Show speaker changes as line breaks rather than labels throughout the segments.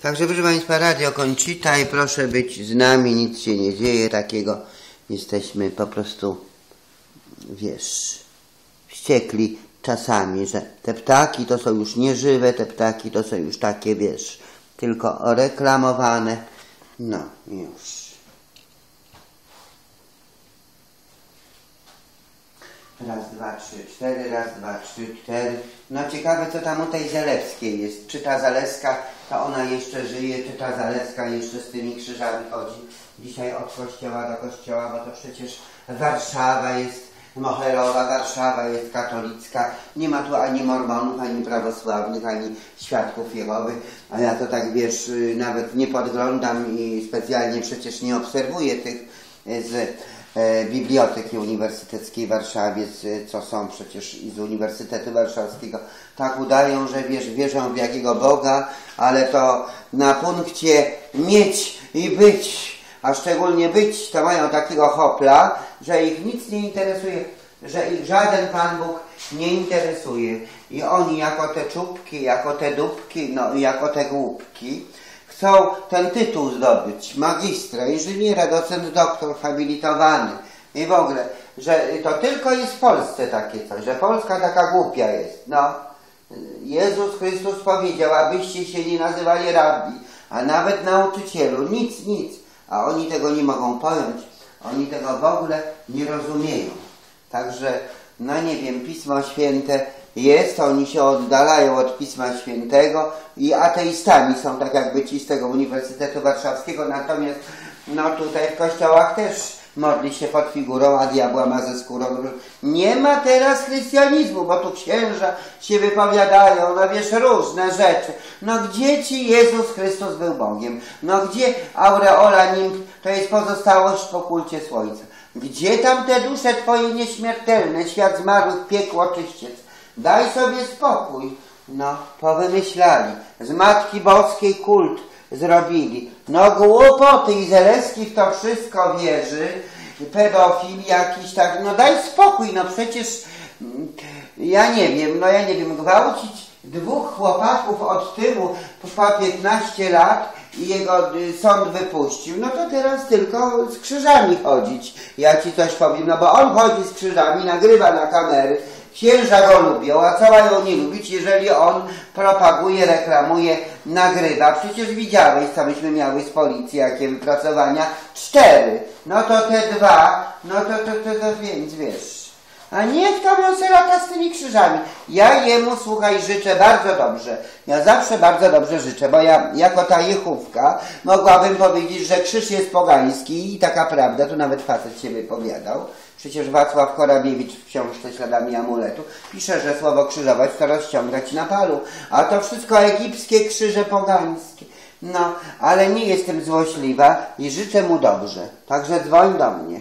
Także proszę Państwa, radio Conchita i proszę być z nami, nic się nie dzieje takiego. Jesteśmy po prostu, wiesz, wściekli czasami, że te ptaki to są już nieżywe, te ptaki to są już takie, wiesz, tylko reklamowane. No, już. Raz, dwa, trzy, cztery, raz, dwa, trzy, cztery. No ciekawe, co tam u tej Zalewskiej jest. Czy ta Zalewska, to ona jeszcze żyje, czy ta Zalewska jeszcze z tymi krzyżami chodzi. Dzisiaj od kościoła do kościoła, bo to przecież Warszawa jest moherowa, Warszawa jest katolicka. Nie ma tu ani mormonów, ani prawosławnych, ani świadków Jehowy. A ja to tak, wiesz, nawet nie podglądam i specjalnie przecież nie obserwuję tych z Biblioteki Uniwersyteckiej w Warszawie, co są przecież i z Uniwersytetu Warszawskiego, tak udają, że wierzą w jakiego Boga, ale to na punkcie mieć i być, a szczególnie być, to mają takiego hopla, że ich nic nie interesuje, że ich żaden Pan Bóg nie interesuje. I oni jako te czubki, jako te dupki, no i jako te głupki, chcą ten tytuł zdobyć, magistra, inżyniera, docent, doktor, habilitowany i w ogóle, że to tylko jest w Polsce takie coś, że Polska taka głupia jest. No, Jezus Chrystus powiedział, abyście się nie nazywali rabbi, a nawet nauczycielu, nic, a oni tego nie mogą pojąć, oni tego w ogóle nie rozumieją. Także, no nie wiem, Pismo Święte jest, oni się oddalają od Pisma Świętego i ateistami są, tak jakby ci z tego Uniwersytetu Warszawskiego, natomiast no tutaj w kościołach też modli się pod figurą, a diabła ma ze skórą. Nie ma teraz chrystianizmu, bo tu księża się wypowiadają, no wiesz, różne rzeczy. No gdzie ci Jezus Chrystus był Bogiem? No gdzie aureola nimb to jest pozostałość po kulcie słońca? Gdzie tam te dusze twoje nieśmiertelne, świat zmarłych, piekło, czyściec? Daj sobie spokój. No, powymyślali. Z Matki Boskiej kult zrobili. No głupoty i Zalewski w to wszystko wierzy. Pedofil jakiś tak. No daj spokój, no przecież ja nie wiem, gwałcić dwóch chłopaków od tyłu po 15 lat i jego sąd wypuścił, no to teraz tylko z krzyżami chodzić. Ja ci coś powiem, no bo on chodzi z krzyżami, nagrywa na kamery, księża go lubią, a co mają nie lubić, jeżeli on propaguje, reklamuje, nagrywa. Przecież widziałeś, co myśmy miały z policji, jakie wypracowania. 4. No to te 2, no to więc wiesz. A niech tam on se lata z tymi krzyżami. Ja jemu, słuchaj, życzę bardzo dobrze. Ja zawsze bardzo dobrze życzę, bo ja jako ta Jehówka mogłabym powiedzieć, że krzyż jest pogański i taka prawda, tu nawet facet się wypowiadał. Przecież Wacław Korabiewicz w książce Śladami amuletu pisze, że słowo krzyżować to rozciągać na palu. A to wszystko egipskie krzyże pogańskie. No, ale nie jestem złośliwa i życzę mu dobrze. Także dzwoń do mnie.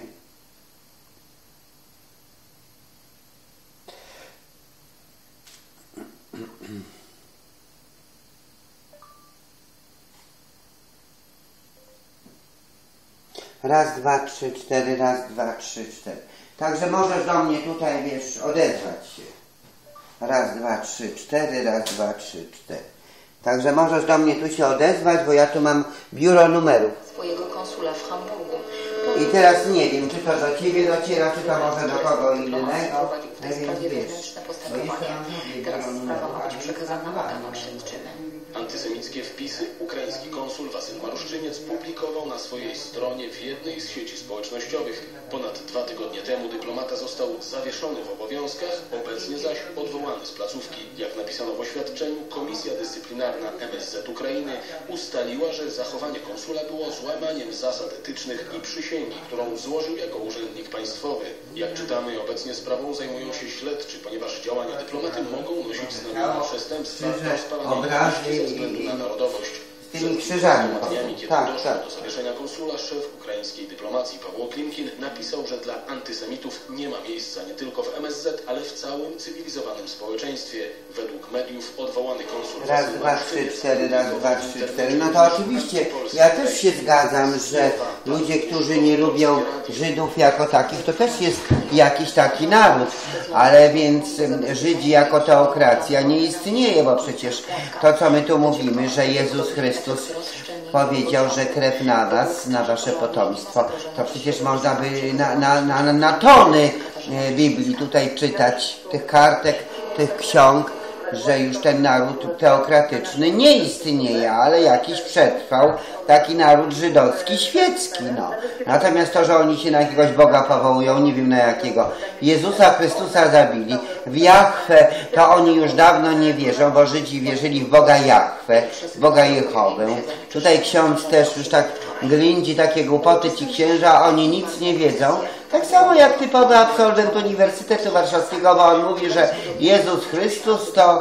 Raz, dwa, trzy, cztery, raz, dwa, trzy, cztery. Także możesz do mnie tutaj, wiesz, odezwać się. Raz, dwa, trzy, cztery, raz, dwa, trzy, cztery. Także możesz do mnie tu się odezwać, bo ja tu mam biuro numerów.
Swojego konsula w Hamburgu.
I teraz nie wiem, czy to do ciebie dociera, czy to może do kogo innego.
W sprawie wewnętrzne postępowanie. Teraz sprawa ma być przekazana organom śledczym.
Antysemickie wpisy ukraiński konsul Wasyl Maruszczyniec publikował na swojej stronie w jednej z sieci społecznościowych. Ponad 2 tygodnie temu dyplomata został zawieszony w obowiązkach, obecnie zaś odwołany z placówki. Jak napisano w oświadczeniu, Komisja Dyscyplinarna MSZ Ukrainy ustaliła, że zachowanie konsula było złamaniem zasad etycznych i przysięgi, którą złożył jako urzędnik państwowy. Jak czytamy, obecnie sprawą zajmują się śledczy, ponieważ działania dyplomaty mogą nosić znamiona przestępstwa rozpalania ze względu na narodowość.
Z tymi krzyżami.
Kiedy doszło do zawieszenia konsula, szef ukraińskiej dyplomacji Pawło Klimkin napisał, że dla antysemitów nie ma miejsca nie tylko w MSZ, ale w całym cywilizowanym społeczeństwie. Według mediów odwołany konsul...
Raz, dwa, trzy, cztery, raz, dwa, trzy, cztery. No to oczywiście, ja też się zgadzam, że ludzie, którzy nie lubią Żydów jako takich, to też jest jakiś taki naród. Ale więc Żydzi jako teokracja nie istnieje, bo przecież to, co my tu mówimy, że Jezus Chrystus powiedział, że krew na was, na wasze potomstwo, to przecież można by na tony Biblii tutaj czytać, tych kartek, tych ksiąg, że już ten naród teokratyczny nie istnieje, ale jakiś przetrwał taki naród żydowski, świecki, no. Natomiast to, że oni się na jakiegoś Boga powołują, nie wiem na jakiego, Jezusa Chrystusa zabili, w Jahwe to oni już dawno nie wierzą, bo Żydzi wierzyli w Boga Jahwe, w Boga Jehowę. Tutaj ksiądz też już tak glindzi takie głupoty, ci księża, oni nic nie wiedzą. Tak samo jak typowy absolwent Uniwersytetu Warszawskiego, bo on mówi, że Jezus Chrystus to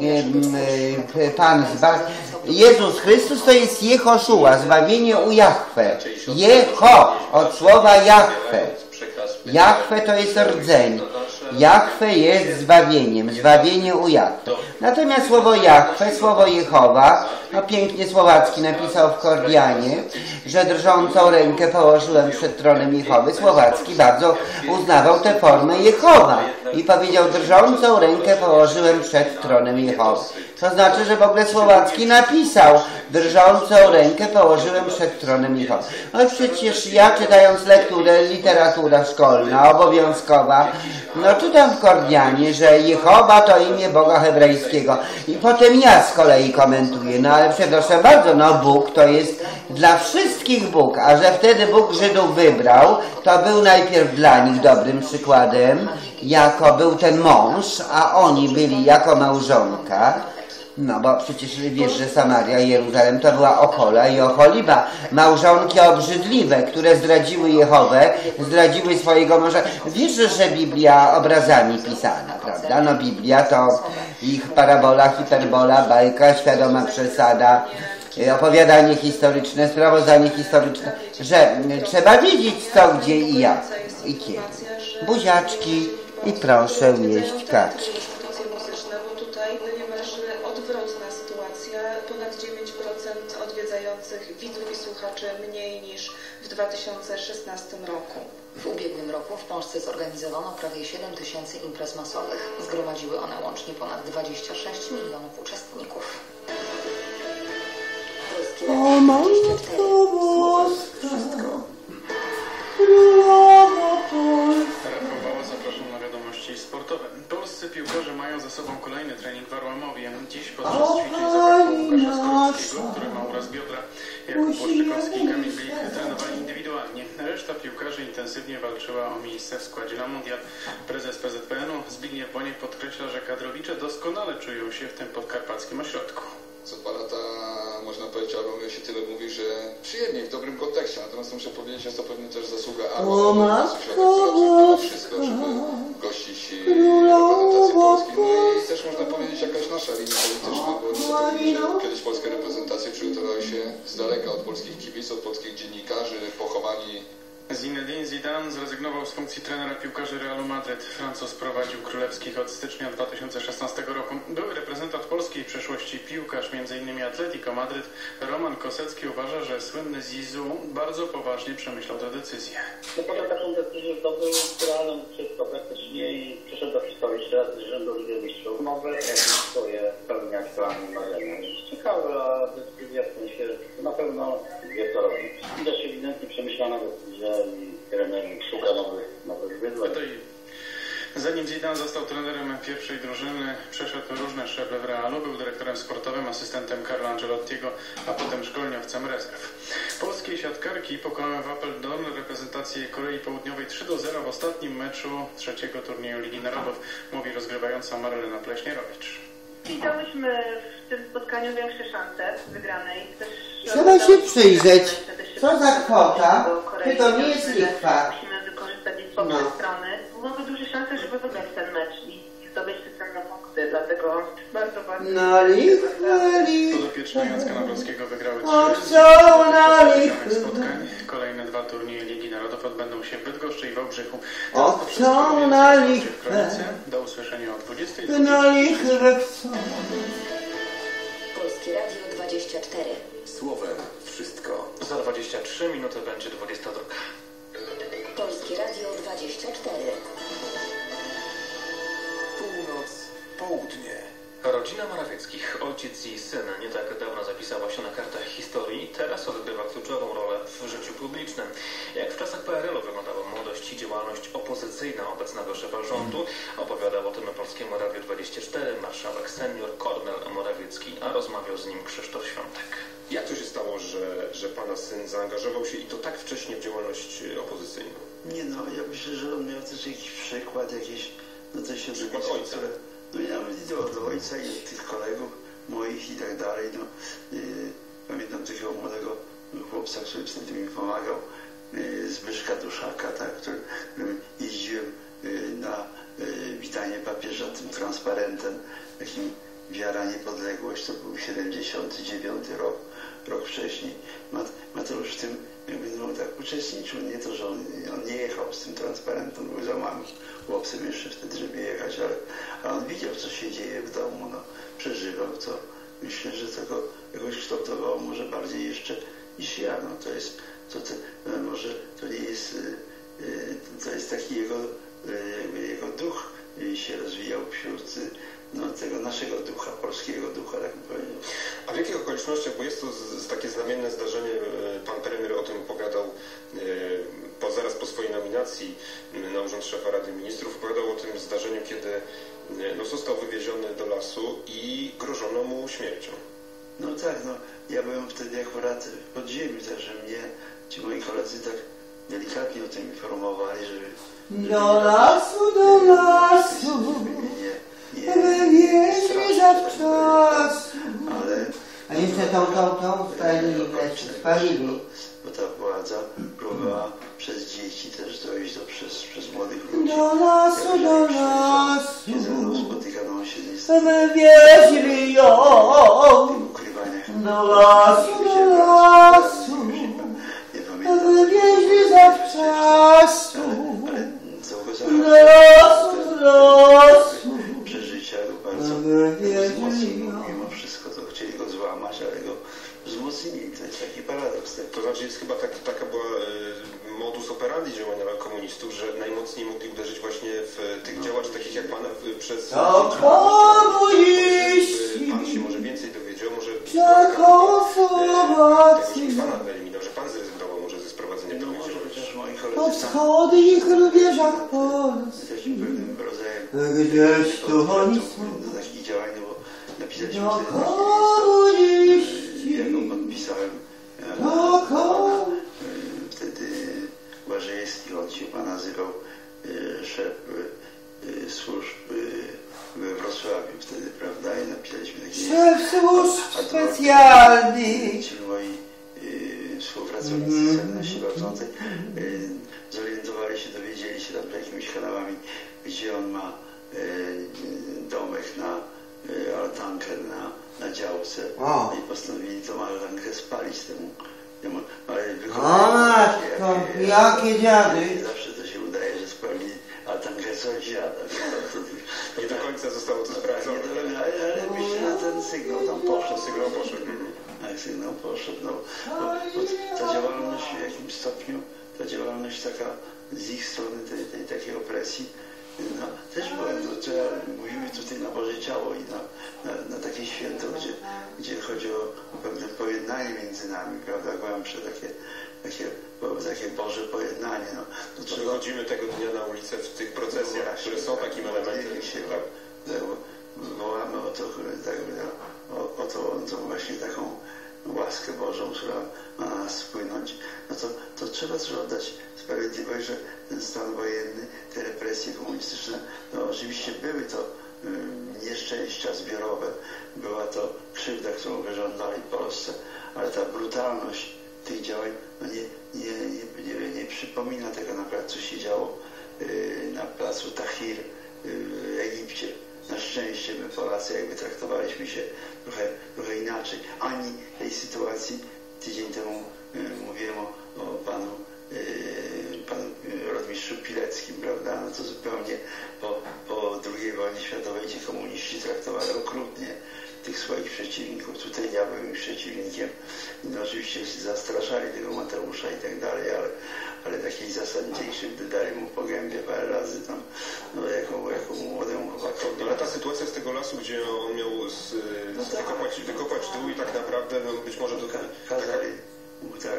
Pan Jezus Chrystus to jest Jehoszua, zbawienie u Jahwe. Jeho, od słowa Jahwe. Jahwe to jest rdzeń. Jahwe jest zbawieniem, zbawienie u Jahwe. Natomiast słowo Jahwe, słowo Jehowa, no pięknie Słowacki napisał w Kordianie, że drżącą rękę położyłem przed tronem Jehowy. Słowacki bardzo uznawał tę formę Jehowa i powiedział, drżącą rękę położyłem przed tronem Jehowy. To znaczy, że w ogóle Słowacki napisał, drżącą rękę położyłem przed tronem Jehowy. No przecież ja, czytając lekturę, literatura szkolna, obowiązkowa, no czytam w Kordianie, że Jehowa to imię Boga hebrajskiego. I potem ja z kolei komentuję, no ale przepraszam bardzo, no Bóg to jest dla wszystkich Bóg, a że wtedy Bóg Żydów wybrał, to był najpierw dla nich dobrym przykładem, jako był ten mąż, a oni byli jako małżonka. No bo przecież wiesz, że Samaria i Jeruzalem to była Ochola i Ocholiba, małżonki obrzydliwe, które zdradziły Jehowę, zdradziły swojego męża. Wiesz, że Biblia obrazami pisana, prawda? No Biblia to ich parabola, hiperbola, bajka, świadoma przesada, opowiadanie historyczne, sprawozdanie historyczne, że trzeba wiedzieć co, gdzie i jak i kiedy. Buziaczki i proszę jeść kaczki.
Ponad 9% odwiedzających widzów i słuchaczy mniej niż w 2016 roku.
W ubiegłym roku w Polsce zorganizowano prawie 7 000 imprez masowych. Zgromadziły one łącznie ponad 26 milionów uczestników.
O Matko Boska, Królowo Polska.
Zapraszam na wiadomości sportowe. Polscy piłkarze mają za sobą kolejny trening w Arłamowie. Dziś podczas ćwiczeń zabrakło Łukasza Skorupskiego, który ma uraz biodra. Jakub Błaszczykowski i Kamil Glik trenowali indywidualnie. Reszta piłkarzy intensywnie walczyła o miejsce w składzie na mundial. Prezes PZPN-u Zbigniew Boniek podkreśla, że kadrowicze doskonale czują się w tym podkarpackim ośrodku.
Co 2 lata, można powiedzieć, o Arłamie się tyle mówi, że przyjemnie, w dobrym kontekście. Natomiast muszę powiedzieć, jest to pewnie też zasługa Arłama, wszystko, żeby gościć reprezentację Polski. No i też można powiedzieć jakaś nasza linia polityczna, bo że kiedyś polskie reprezentacje przygotowały się z daleka od polskich kibiców, od polskich dziennikarzy, pochowani.
Zinedine Zidane zrezygnował z funkcji trenera piłkarzy Realu Madryt. Francuz prowadził królewskich od stycznia 2016 roku. Były reprezentant polskiej przeszłości piłkarz, m.in. Atletico Madryt, Roman Kosecki uważa, że słynny Zizou bardzo poważnie przemyślał tę decyzję.
Podjął taką decyzję, to był realną wszystko praktycznie i przyszedł do historii 3 razy z rzędu Ligi Mistrzów. Może jakieś swoje spełniać plany marzenia. Ciekawe, a decyzja w sensie na pewno wie co robić. Widać ewidentnie przemyślana decyzja i trener szuka nowych wyzwań.
Zanim Zidane został trenerem pierwszej drużyny, przeszedł różne szczeble w Realu, był dyrektorem sportowym, asystentem Carlo Ancelottiego, a potem szkoleniowcem rezerw. Polskie siatkarki pokonały w Apeldoorn reprezentację Korei Południowej 3-0 w ostatnim meczu trzeciego turnieju Ligi Narodów, mówi rozgrywająca Marlena Pleśnierowicz.
Widziałyśmy w tym spotkaniu większe szanse wygranej.
Trzeba się przyjrzeć, co za kwota, czy to nie jest lichwa.
Musimy wykorzystać jej słabe strony. Mamy duże szanse, żeby wygrać ten mecz i zdobyć te cenne punkty, dlatego bardzo
No lichwa.
Podopieczne Jacka Nawrockiego wygrały 3 spotkań. Kolejne 2 turnieje Ligi Narodów odbędą się w Bydgoszczy i Wałbrzychu. Do usłyszenia o 20.
Polskie Radio 24.
Słowem wszystko. Za 23 minuty będzie 22.
Polskie Polskie Radio 24.
Północ, południe.
Rodzina Morawieckich, ojciec i syn, nie tak dawno zapisała się na kartach historii, teraz odgrywa kluczową rolę w życiu publicznym. Jak w czasach PRL-u wyglądała młodość i działalność opozycyjna obecnego szefa rządu, opowiadał o tym na Polskiemu Radiu 24 marszałek senior Kornel Morawiecki, a rozmawiał z nim Krzysztof Świątek.
Jak to się stało, że pana syn zaangażował się i to tak wcześnie w działalność opozycyjną?
Nie no, ja myślę, że on miał też jakiś przykład, jakieś, no to się
Przykład ojca.
No ja od ojca i od tych kolegów moich i tak dalej, no. Pamiętam takiego młodego chłopca, który wtedy mi pomagał, Zbyszka Duszaka, tak, który jeździłem na witanie papieża tym transparentem, takim Wiara, Niepodległość, to był 79 rok wcześniej. Mateusz w tym jakby, no, tak uczestniczył, nie to, że on nie jechał z tym transparentem, był za małym chłopcem jeszcze wtedy, żeby jechać, ale on widział, co się dzieje w domu, no, przeżywał to. Myślę, że to go jakoś kształtowało może bardziej jeszcze niż ja. No, to jest, może to nie jest, to jest taki jego duch się rozwijał wśród tego naszego ducha, polskiego ducha, tak bym powiedział.
A w jakich okolicznościach, bo jest to takie znamienne zdarzenie, pan premier o tym opowiadał zaraz po swojej nominacji na urząd szefa Rady Ministrów, opowiadał o tym zdarzeniu, kiedy no, został wywieziony do lasu i grożono mu śmiercią.
No tak, no ja byłem wtedy akurat w podziemiu, także mnie ci moi koledzy tak delikatnie o tym informowali, żeby
do lasu, wywieźli zawczasu.
Ale
a jeszcze tą spalili.
Bo ta władza próbowała przez dzieci też dojść przez młodych ludzi.
Do lasu,
Się ze mną spotykano, on się
wywieźli ją.
w ukrywaniach.
Do lasu,
Nie pamiętam.
wywieźli zawczasu.
Ale co go
Do lasu,
przeżycia go bardzo wzmocniło. Mimo wszystko to chcieli go złamać, ale go wzmocnili. To jest taki paradoks. Tak?
To znaczy jest chyba taka była modus operandi działania komunistów, że najmocniej mogli uderzyć właśnie w tych działaczy takich jak pan przez... Pan się może więcej dowiedział, może pana wyeliminował, że pan zrezygnował może ze sprowadzenia do
po wschodnich rubieżach Polski.
Takim pewnym rodzajem
Gdzieś tu oni są.
do takich działań, no bo napisaliśmy
Do
wtedy
komuniści.
ja go podpisałem.
Do
Wtedy Błażejewski, on się pan nazywał szef służb we Wrocławiu wtedy, prawda? I napisaliśmy takie...
Szef służb specjalnych.
Ci moi współpracownicy nasi ważący zorientowali się, dowiedzieli się tam jakimiś kanałami, gdzie on ma domek na altankę na działce.
O.
I postanowili tą altankę spalić temu. Ale
jakie dziady.
Zawsze to się udaje, że spalili altankę sąsiada.
Nie do końca zostało to sprawdzone.
Ale myślę, że ten sygnał tam poszedł.
Tak,
sygnał poszedł. No, bo ta działalność w jakimś stopniu, ta działalność taka z ich strony, tej takiej opresji, no, też była, mówimy tutaj na Boże Ciało i na takie święto, gdzie chodzi o pewne pojednanie między nami, prawda, głębsze takie Boże pojednanie. No to
wychodzimy tego dnia na ulicę w tych procesjach, które są takim elementem.
Wołamy o tą właśnie taką łaskę Bożą, która ma na nas wpłynąć. No to trzeba też oddać sprawiedliwość, że ten stan wojenny, te represje komunistyczne, no oczywiście były to nieszczęścia zbiorowe, była to krzywda, którą wyrządzali Polsce, ale ta brutalność tych działań no nie przypomina tego naprawdę, co się działo na placu Tahrir w Egipcie. Na szczęście my Polacy jakby traktowaliśmy się trochę inaczej. Ani tej sytuacji, tydzień temu mówiłem o panu panu rotmistrzu Pileckim, prawda, no to zupełnie po II wojnie światowej ci komuniści traktowali okrutnie tych swoich przeciwników. Tutaj ja byłem ich przeciwnikiem, no oczywiście zastraszali tego Mateusza i tak dalej, ale takiej zasadniczej krzywdy dali mu po gębie parę razy tam, no jako młodemu chłopakowi.
Ale ta sytuacja z tego lasu, gdzie on miał wykopać dół i tak naprawdę, no być może to...
Kazali mu tak,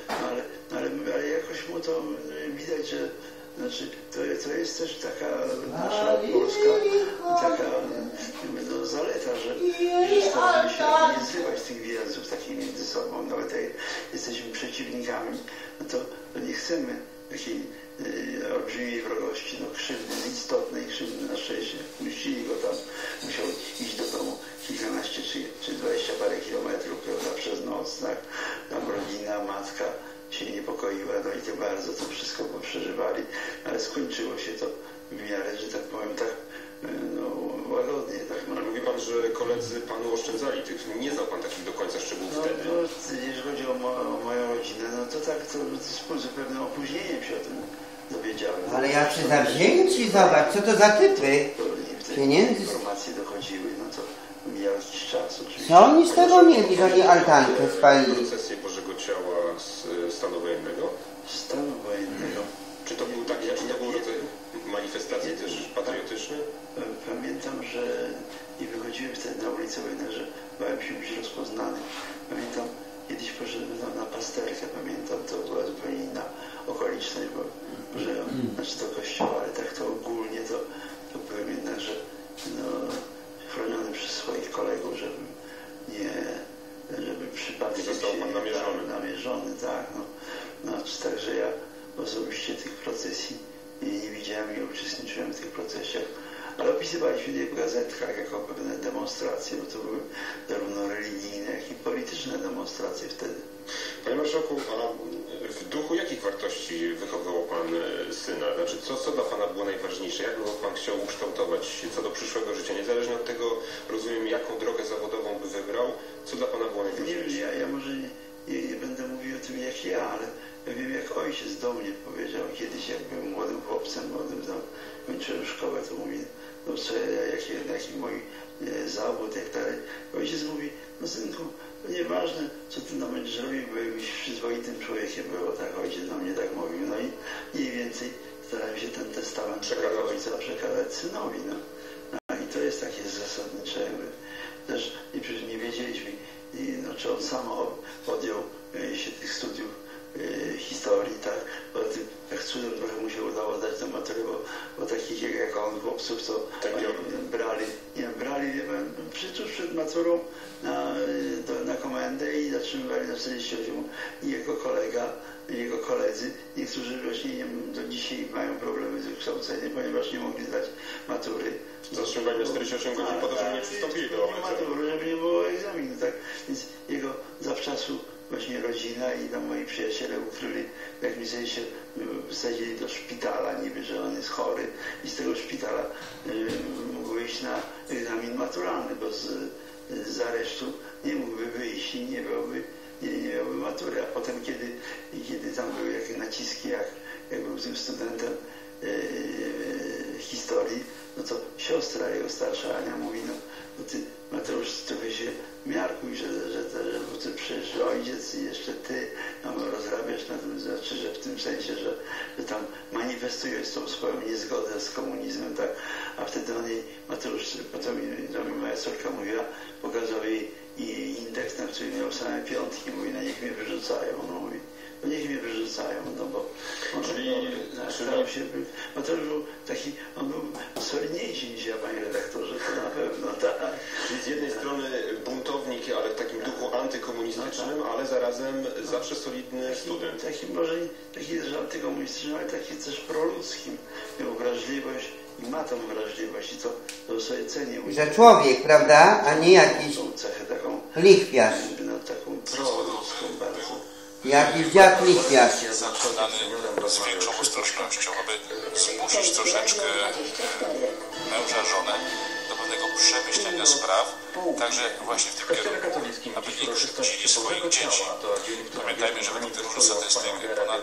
ale jakoś mu to widać, że znaczy, to jest też taka nasza polska taka no, zaleta, że staramy się nie zrywać tych więzów takich między sobą. Nawet jak jesteśmy przeciwnikami, no to nie chcemy takiej olbrzymiej wrogości, no krzywdy, istotnej krzywdy. Na szczęście puścili go tam, musiał iść do domu kilkanaście czy 20 parę kilometrów, prawda, przez noc, tak? Tam rodzina, matka się niepokoiła, no i to bardzo to wszystko przeżywali, ale skończyło się to w miarę, że tak powiem, tak no, łagodnie. Tak, no.
Mówi pan, że koledzy panu oszczędzali tych, nie znał pan takich do końca szczegółów wtedy.
No, jeżeli chodzi o moją rodzinę, no to tak, to z pewnym opóźnieniem się o tym dowiedziałem.
Ale jacy zawzięci, zobacz, co to za typy pieniędzy.
Informacje dochodziły, no to mijał jakiś czas oczywiście.
Co oni z tego mieli, że oni altankę spalili?
Procesję Bożego Ciała z stanu wojennego?
Stanu wojennego.
Czy to był taki, czy to był rodzaj manifestacji też patriotyczny?
Pamiętam, że nie wychodziłem wtedy na ulicę wojny, że bałem się być rozpoznany. Pamiętam, kiedyś poszedłem na pasterkę, pamiętam, to była zupełnie inna okoliczność, bo że, znaczy do kościoła, ale tak to ogólnie to byłem jednak, że no, chroniony przez swoich kolegów, żeby przypadkiem
nie został pan
namierzony, tak, no, także ja osobiście tych procesji nie widziałem i uczestniczyłem w tych procesjach, ale opisywaliśmy je w gazetkach jako pewne demonstracje, bo to były zarówno religijne, jak i polityczne demonstracje wtedy.
Panie Marszałku, a w duchu jakich wartości wychowywał pan syna? Znaczy, co dla pana było najważniejsze? Jak by pan chciał ukształtować co do przyszłego życia? Niezależnie od tego, rozumiem, jaką drogę zawodową by wybrał, co dla pana było najważniejsze?
Nie wiem, ja może nie będę mówił o tym jak ja, ale ja wiem, jak ojciec do mnie powiedział kiedyś, jak byłem młodym chłopcem, tam kończyłem szkołę, to mówi, no co, jaki mój zawód, jak dalej. Ojciec mówi, no synku, to nieważne, co ty tam będziesz robił, bo jakbyś przyzwoitym człowiekiem było, tak ojciec do mnie tak mówił. No i mniej więcej starałem się ten testament swojego ojca przekazać synowi, no. I to jest takie zasadnicze, jakby. Też nie wiedzieliśmy, no, czy on sam podjął się tych studiów historii, tak, bo tak cudem trochę mu się udało zdać tę maturę, bo takich jak on chłopców, to brali, wie pan, tuż przed maturą na komendę i zatrzymywali na 48 i jego koledzy, niektórzy właśnie do dzisiaj mają problemy z wykształceniem, ponieważ nie mogli zdać matury.
Zatrzymywali na 48 godzin po to, żeby nie przystąpili do
matury, żeby nie było egzaminu, tak, więc jego zawczasu właśnie rodzina i tam moi przyjaciele ukryli w jakimś sensie, wsadzili do szpitala, niby, że on jest chory i z tego szpitala mógł wyjść na egzamin maturalny, bo z aresztu nie mógłby wyjść i nie miałby matury, a potem kiedy tam były jakieś naciski, jak był tym studentem historii, no to siostra jego starsza Ania mówi, no ty Mateusz trochę się miarkuj, że ty przecież ojciec i jeszcze ty rozrabiasz na tym, znaczy, że w tym sensie, że tam manifestujesz tą swoją niezgodę z komunizmem, tak? A wtedy on jej, Mateusz, potem mi moja córka mówiła, pokazał jej indeks, na którym miał same piątki, mówi, no niech mnie wyrzucają, no mówi. No niech mnie wyrzucają, no bo starał się, Mateusz był taki, on był solidniejszy niż ja, panie redaktorze, to na pewno, tak.
Czyli z jednej strony buntownik, ale w takim duchu antykomunistycznym, ale zarazem zawsze solidny student.
Taki może, taki też antykomunistyczny, ale taki też proludzkim. Miał wrażliwość i ma tą wrażliwość i to sobie cenię.
Że człowiek, prawda, a nie jakiś lichwiarz.
No taką proludzką bardzo.
Jakiś dziad lichwiarz.
Zaczynany z większą ostrożnością, aby zmusić troszeczkę męża, żonę do pewnego przemyślenia spraw, także właśnie w tym kierunku, aby nie krzywdzili swoich dzieci. Pamiętajmy, że według tych statystyk ponad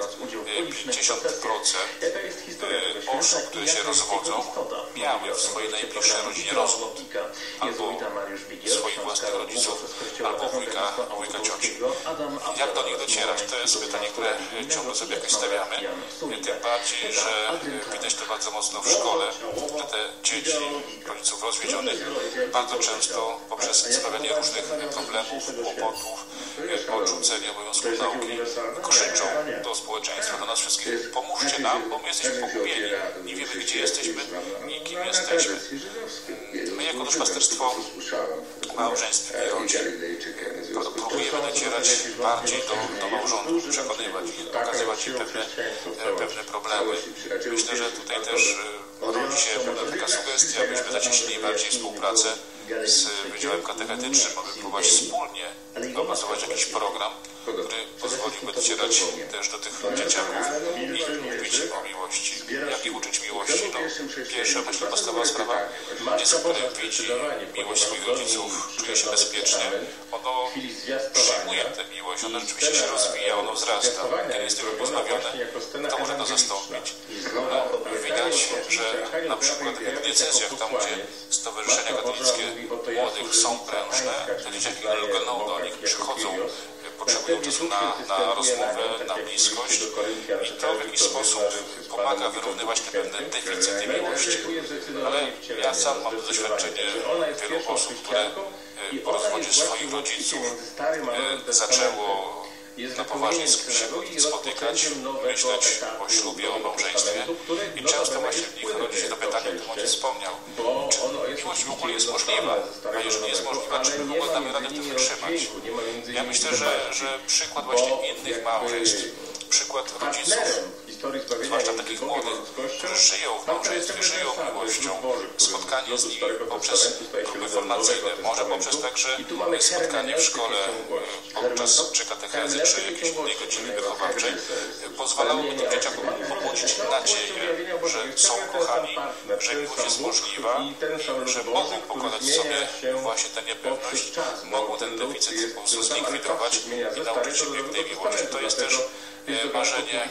50% osób, które się rozwodzą, miały w swojej najbliższej rodzinie rozwód. Albo swoich własnych rodziców, albo wujka cioci. Jak do nich docierać? To jest pytanie, które ciągle sobie jakoś stawiamy. Tym bardziej, że widać to bardzo mocno w szkole, że te dzieci rodziców rozwiedzionych bardzo często poprzez sprawianie różnych problemów, kłopotów, odrzucenie obowiązków nauki krzyczą do społeczeństwa, do nas wszystkich: pomóżcie nam, bo my jesteśmy pogubieni. Nie wiemy, gdzie jesteśmy i kim jesteśmy. My jako duszpasterstwo małżeństw i rodzin próbujemy docierać bardziej do małżonków, przekonywać ich, pokazywać im pewne problemy. Myślę, że tutaj też rodzi się pewna taka sugestia, abyśmy zacieśnili bardziej współpracę z Wydziałem Katechetycznym, aby próbować wspólnie opracować jakiś program, który pozwoliłby docierać też do tych dzieciaków i mówić o miłości. Jak ich uczyć miłości? No, pierwsza, myślę, podstawowa sprawa: dziecko, które widzi miłość swoich rodziców, czuje się bezpiecznie, ono przyjmuje tę miłość, ono rzeczywiście się rozwija, ono wzrasta. Kiedy jest tego pozbawione, to może to zastąpić. Widać, że na przykład w diecezjach, tam gdzie stowarzyszenia katolickie młodych są prężne, te dzieciaki lgną do nich, przychodzą, potrzebują czasu na rozmowę, na bliskość i to w jakiś sposób pomaga wyrównywać te pewne deficyty miłości. Ale ja sam mam doświadczenie wielu osób, które po rozwodzie swoich rodziców zaczęło na poważnie się spotykać, myśleć o ślubie, o małżeństwie i często właśnie w nich rodzi się to pytanie, o którym ojciec wspomniał: czy miłość w ogóle jest możliwa? A jeżeli jest możliwa, czy w ogóle damy radę w tym wytrzymać? Ja myślę, że przykład właśnie innych małżeństw, przykład rodziców, zwłaszcza takich młodych, którzy żyją w małżeństwie, żyją miłością, spotkanie z nimi poprzez grupy formacyjne, może poprzez także spotkanie w szkole podczas czy katechezy, czy jakiejś innej godziny wychowawczej, pozwalałoby tym dzieciakom pobudzić nadzieję, że są kochani, że miłość jest możliwa i że mogą pokonać sobie właśnie tę niepewność, mogą ten deficyt po prostu zlikwidować i nauczyć się pięknej miłości. To jest też marzenie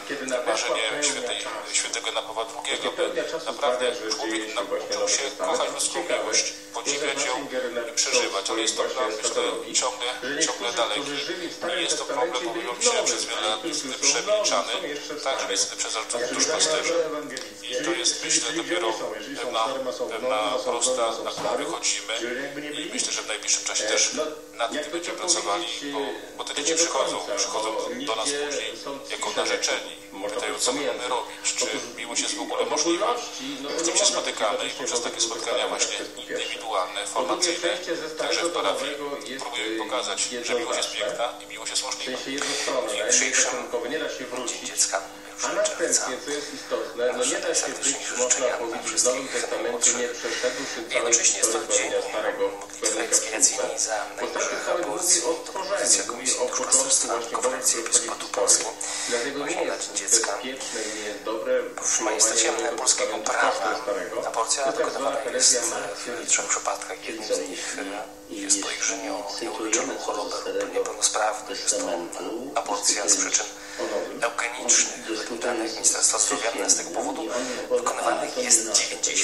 świętego Jana Pawła II, by naprawdę człowiek nauczył się kochać ludzką miłość, podziwiać ją i przeżywać, ale jest to plan, myślę, ciągle daleki. Nie jest to problem, bo wyjął się przez wiele lat niestety przemilczany, także niestety przez duszpasterzy. I to jest, myślę, dopiero pewna prosta, na którą wychodzimy i myślę, że w najbliższym czasie też nad tym będziemy pracowali, bo te dzieci przychodzą do nas później jako narzeczeni, pytają, co my mamy robić, czy miłość jest w ogóle możliwa. Z tym się spotykamy i poprzez takie spotkania właśnie indywidualne, formacyjne, także w parafii próbujemy pokazać, że miłość jest piękna i miłość jest możliwa.
W dzisiejszym Dzień Dziecka
A następnie, co jest istotne, no nie da się być, można powiedzieć, w Nowym Testamencie nie przeszedłszy całej historii Starego
ekspiacyjnej za najgorszych aborcji, to mówi o początku właśnie konferencji Episkopatu Polskiego.
Dlatego nie jest bezpieczne i nie jest dobre
w majestacie polskiego prawa aborcja dokonywana jest w 3 przypadkach. Jednym z nich jest podejrzenie o nieuleczoną chorobę niepełnosprawnych. Jest to aborcja z przyczyn eugenicznych. Według danych Ministerstwa Zdrowia z tego powodu wykonywanych jest 95%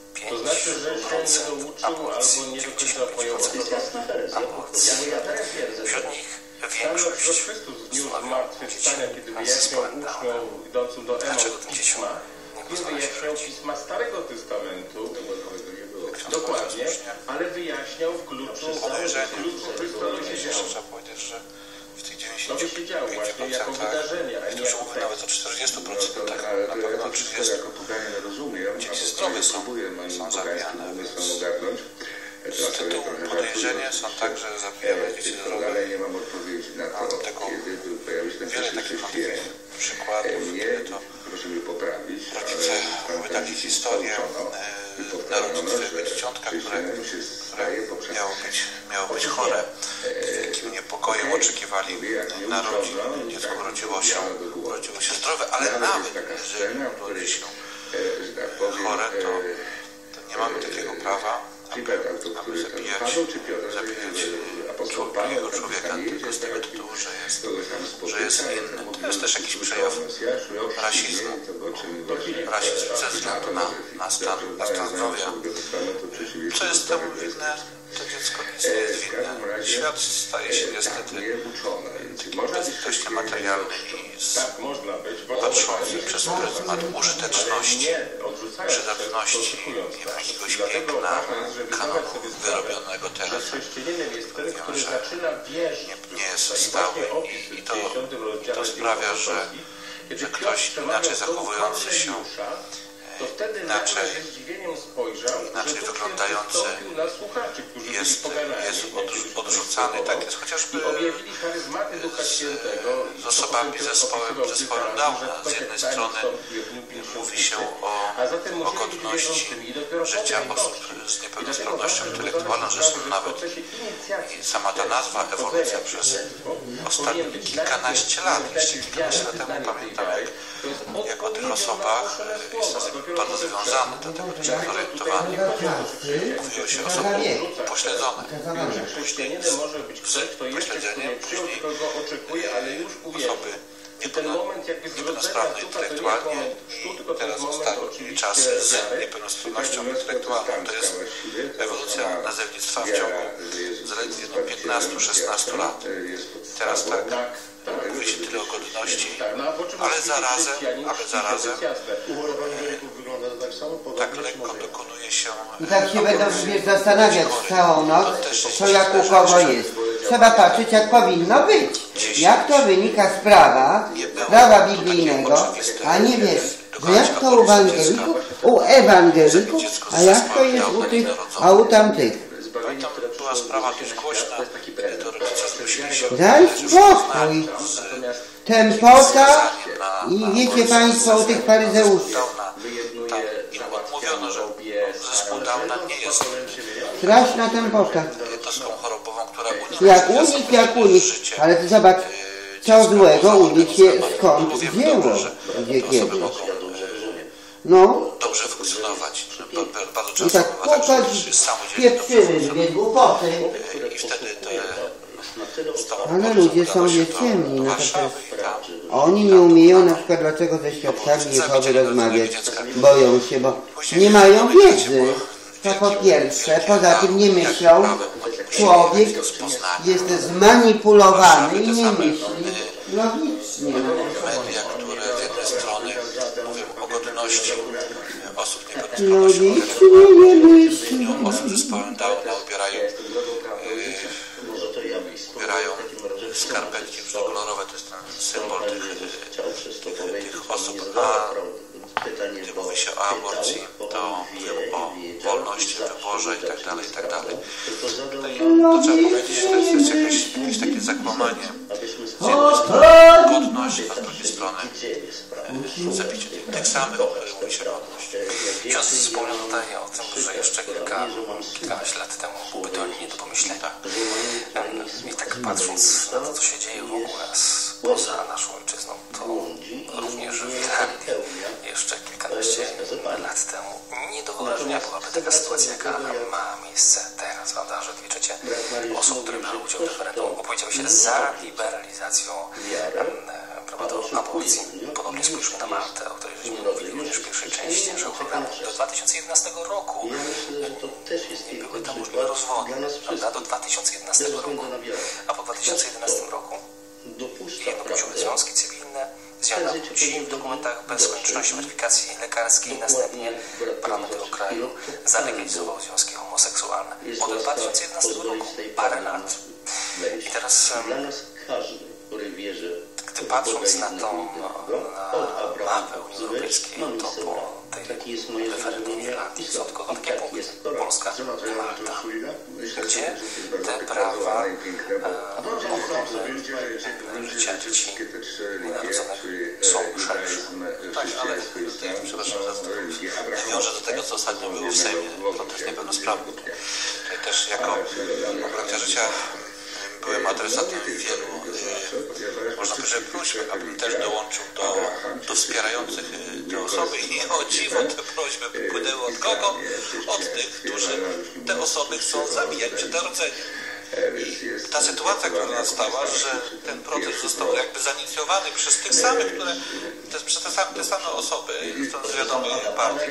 aborcji. 95% aborcji. Wśród nich większość
zmartwychwstania, kiedy wyjaśniał uczniom idącym do pisma, nie wyjaśniał pisma Starego Testamentu, dokładnie, ale wyjaśniał w kluczu to by się działo właśnie jako wydarzenie, a nie jako
nawet o 40%, tak na pewno 30%.
Jako poganie rozumiem,
dzieci zdrowe są zabijane. Z tytułu podejrzenia są także zabijane dzieci zdrowe.
Ale nie mam odpowiedzi na to, kiedy pojawi się ten chrześcijanin.
Przykładów, to
proszę mnie poprawić,
rodzice wydali historię narodziny dzieciątka, które miało być chore. Jakim niepokojem oczekiwali narodzin. Dziecko urodziło się zdrowe, ale nawet jeżeli urodzi się chore, to nie mamy takiego prawa,
Czyli Bertauto, który Paweł czy Piotr, apostoł Paweł,
człowieka tylko z tego tytułu, że jest inny. To jest też jakiś przejaw rasizmu. Rasizm ze względu na stan zdrowia. Co jest temu winne? To dziecko nic nie jest winne. Świat staje się niestety dość niematerialny i patrzący przez pryzmat użyteczności, przydatności, jakiegoś piękna, kanonu wyrobionego teraz, nie jest stały i to sprawia, że ktoś inaczej zachowujący się, inaczej wyglądający jest odrzucany, tak jest chociażby z osobami zespołem Downa. Z jednej strony mówi się o godności życia osób z niepełnosprawnością intelektualną, zresztą nawet i sama ta nazwa ewolucja przez ostatnie kilkanaście lat, jeszcze kilkanaście lat temu pamiętam, jak o tych osobach jest bardzo związane, dlatego też projektowanie mówiło się o osobach upośledzonych. Później upośledzenie, później osoby niepełnosprawne intelektualnie i teraz ostatni czas z niepełnosprawnością intelektualną. To jest ewolucja nazewnictwa w ciągu zaledwie 15-16 lat. Teraz tak mówi się tyle o godności, ale zarazem tak lekko dokonuje się...
I tak się będą zastanawiać całą noc, co jak u kogo jest. Trzeba patrzeć, jak powinno być. Jak to wynika z prawa biblijnego, a nie wiesz, że jak to u ewangelików, a jak to jest u tych, a u tamtych.
Pamiętam, była sprawa dość głośna, kiedy to rodzice zmusili się...
Daj spokój. Tempota i wiecie Państwo o tych faryzeuszach.
Mówiono, że zespół Downa nie jest
straszna tempota.
jednostką chorobową, która
Jak u nich, ale to zobacz, co złego u nich się skąd wzięło, gdzie kiedyś. No.
Dobrze funkcjonować. Bardzo
I
często
tak
bywa tak,
pokaż
że samodzielnie
pieprzyły dwie głupoty.
i wtedy
Ale ludzie są nieciemni, no to przecież oni nie umieją na przykład dlaczego ze świadkami Jehowy rozmawiać. Boją się, bo nie mają wiedzy. To po pierwsze, poza tym nie myślą. Człowiek jest zmanipulowany i nie myśli logicznie.
media, które z jednej strony mówią o godności osób niepełnosprawnością, osób z zespołem Downa ubierają skarpetki kolorowe, to jest ten symbol tych osób, a gdy mówi się o aborcji, to o wolności, wyborze i tak dalej, i tak dalej. To trzeba powiedzieć, że to jest jakieś takie zakłamanie. Z jednej strony godność, a z drugiej strony zabicie tych samych, o których mówi się godność.
Ksiądz wspomniał tutaj o tym, że jeszcze kilkanaście lat temu byłoby to nie do pomyślenia. I tak patrząc na to, co się dzieje w ogóle poza naszą ojczyzną, to również realnie jeszcze kilkanaście lat temu nie do wyobrażenia byłaby taka sytuacja, jaka ma miejsce teraz, prawda, że 2/3 osób, które brały udział w referendum, opowiedziały się za liberalizacją aborcji. Podobnie spójrzmy na Maltę, o której żeśmy mówili również w pierwszej części naszego programu. Do 2011 roku nie były tam możliwe rozwody, prawda? Do 2011 roku. A po 2011 roku jednopłciowe związki cywilne, zmiana płci w dokumentach bez konieczności modyfikacji lekarskiej. Następnie Parlament tego kraju zalegalizował związki homoseksualne. Od 2011 roku, parę lat. I teraz, gdy patrząc na tą mapę Unii Europejskiej, to po tej referendumie lat są tylko takie punkty. Polska i Malta, gdzie te prawa ochrony życia dzieci narodzonych są szersze.
Tak, ale przepraszam za to, nawiążę do tego, co ostatnio było w Sejmie, protest niepełnosprawnych. Tutaj też jako obrońca życia byłem adresatem wielu, można powiedzieć, próśb, abym też dołączył do wspierających te osoby i o dziwo te prośby popłynęły od kogo? Od tych, którzy te osoby chcą zabijać przed narodzeniem. I ta sytuacja, która nastała, że ten proces został jakby zainicjowany przez tych samych, przez te same osoby z wiadomej partii,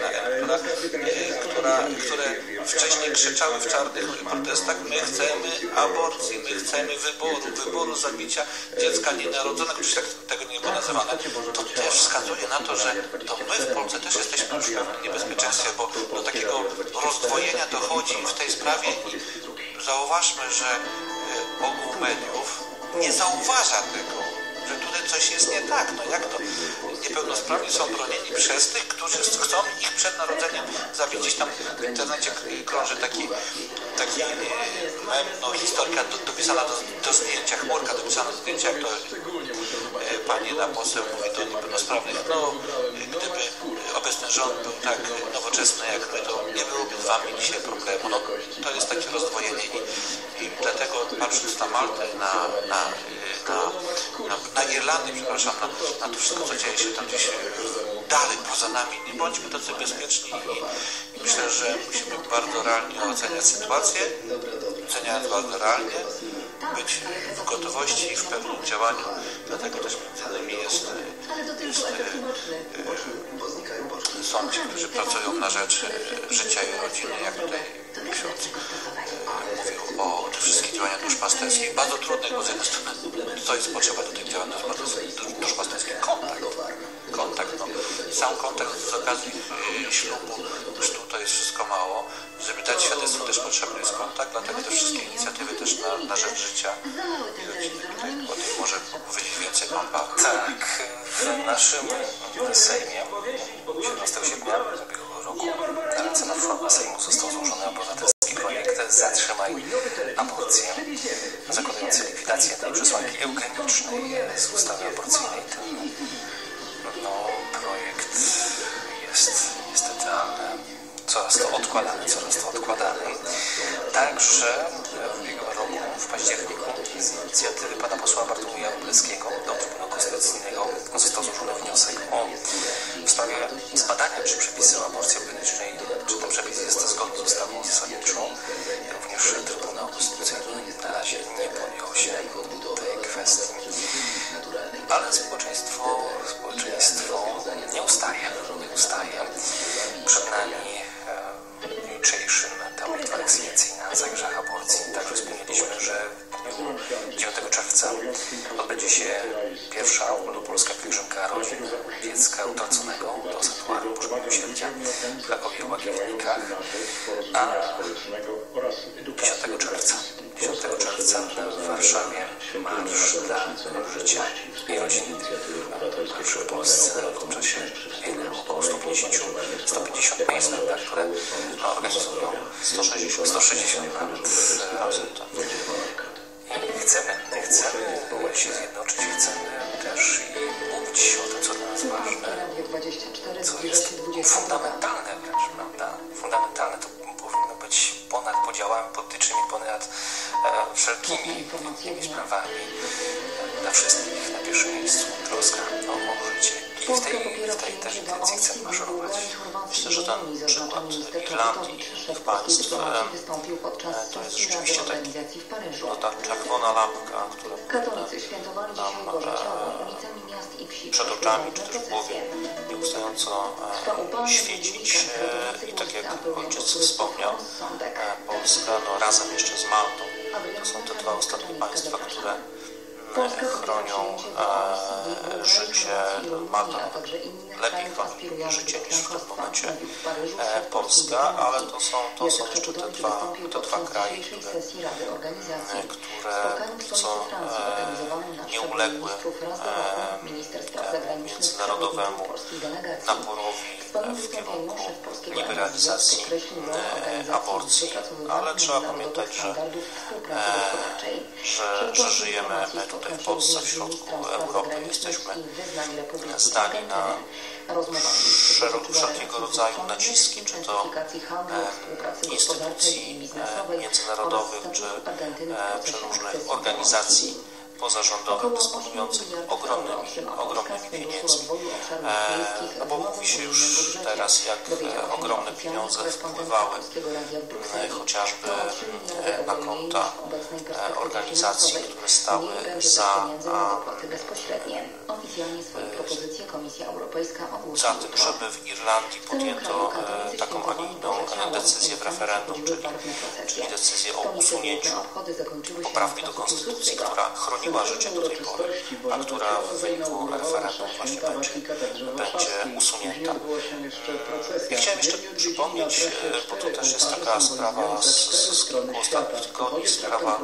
które wcześniej krzyczały w czarnych protestach: my chcemy aborcji, my chcemy wyboru zabicia dziecka nienarodzonego, czy tak tego nie było nazywane. To też wskazuje na to, że to my w Polsce też jesteśmy już w pewnym niebezpieczeństwie, bo do takiego rozdwojenia dochodzi w tej sprawie i zauważmy, że ogół mediów nie zauważa tego, że tutaj coś jest nie tak. No jak to? Niepełnosprawni są bronieni przez tych, którzy chcą ich przed narodzeniem zabić. Gdzieś tam w internecie krąży taki mem, historia dopisana do zdjęcia, chmurka dopisana do zdjęcia, jak to pani jedna poseł mówi do niepełnosprawnych: no, gdyby obecny rząd był tak nowoczesny jak my, to nie byłoby z wami dzisiaj problemu. No, to jest takie rozdwojenie i dlatego patrząc na Maltę, na Irlandię, przepraszam, na to wszystko, co dzieje się tam gdzieś dalej, poza nami, nie bądźmy tacy bezpieczni i myślę, że musimy bardzo realnie oceniać sytuację, oceniając bardzo realnie, być w gotowości i w pewnym działaniu, dlatego też między innymi są ci, którzy pracują na rzecz życia i rodziny, jak tutaj ksiądz mówił o tych wszystkich działaniach duszpasterskich, bardzo trudnych, bo z jednej strony to jest potrzeba do tych działań duszpasterskich, kontakt, no. Sam kontakt z okazji ślubu, już tu to jest wszystko mało. Żeby dać świadectwo, też potrzebny jest kontakt, dlatego te wszystkie inicjatywy też na rzecz życia i rodziny. Tutaj o tym może powiedzieć więcej pan Paweł.
Tak, w naszym Sejmie 17 sierpnia ubiegłego roku na ręce marszałka Sejmu został złożony obywatelski projekt "Zatrzymaj aborcję", zakładający likwidację tej przesłanki eugenicznej z ustawy aborcyjnej. Ten projekt jest niestety coraz to odkładany. Także w ubiegłym roku, w październiku, z inicjatywy pana posła Bartłomieja Wróblewskiego do Trybunału Konstytucyjnego został złożony wniosek w sprawie zbadania, czy przepisy o aborcji eugenicznej, czy ten przepis jest zgodny z ustawą zasadniczą. Również Trybunał Konstytucyjny na razie nie podjął się tej kwestii. Ale społeczeństwo nie ustaje. Przed nami jutrzejszym temat ekspiacyjny na grzech aborcji. Także wspomnieliśmy, że 9 czerwca odbędzie się pierwsza ogólnopolska pielgrzymka rodzin dziecka utraconego do sanktuarium Bożego Miłosierdzia w Krakowie, Łagiewnikach, a 10 czerwca w Warszawie marsz dla życia i rodziny. Pierwszy w Polsce w tym czasie około 150 państw, które organizują 160 nawet razem. I chcemy się zjednoczyć, chcemy też i mówić o tym, co dla nas ważne, co jest fundamentalne wręcz, prawda? Fundamentalne to powinno być ponad podziałami politycznymi, ponad wszelkimi sprawami. Dla wszystkich na pierwszym miejscu troska o życie. I w tej też intencji chcemy maszerować.
Myślę, że ten przykład Irlandii, tych państw, to jest rzeczywiście ta czerwona lampka, która nam przed oczami, czy też w głowie nieustająco świecić. I tak jak ojciec wspomniał, Polska razem jeszcze z Maltą, to są te dwa ostatnie państwa, które chronią życie. Malta lepiej chroni życie niż w tym momencie Polska, ale to są jeszcze te dwa kraje, które co nie ulegną
uległy międzynarodowemu naporowi w kierunku liberalizacji aborcji, ale trzeba pamiętać, że żyjemy my tutaj w Polsce, w środku Europy, jesteśmy zdani na wszelkiego rodzaju naciski, czy to instytucji międzynarodowych, czy różnych organizacji pozarządowych dysponujących ogromnymi pieniędzmi. Bo mówi się już teraz, jak ogromne pieniądze wpływały chociażby na konta organizacji, które stały za tym, żeby w Irlandii podjęto taką, a nie inną decyzję w referendum, czyli decyzję o usunięciu poprawki do konstytucji, która chroniła życie do tej pory, a która w wyniku referendum właśnie będzie usunięta. I chciałem jeszcze przypomnieć, bo to też jest taka sprawa z kilku ostatnich tygodni, sprawa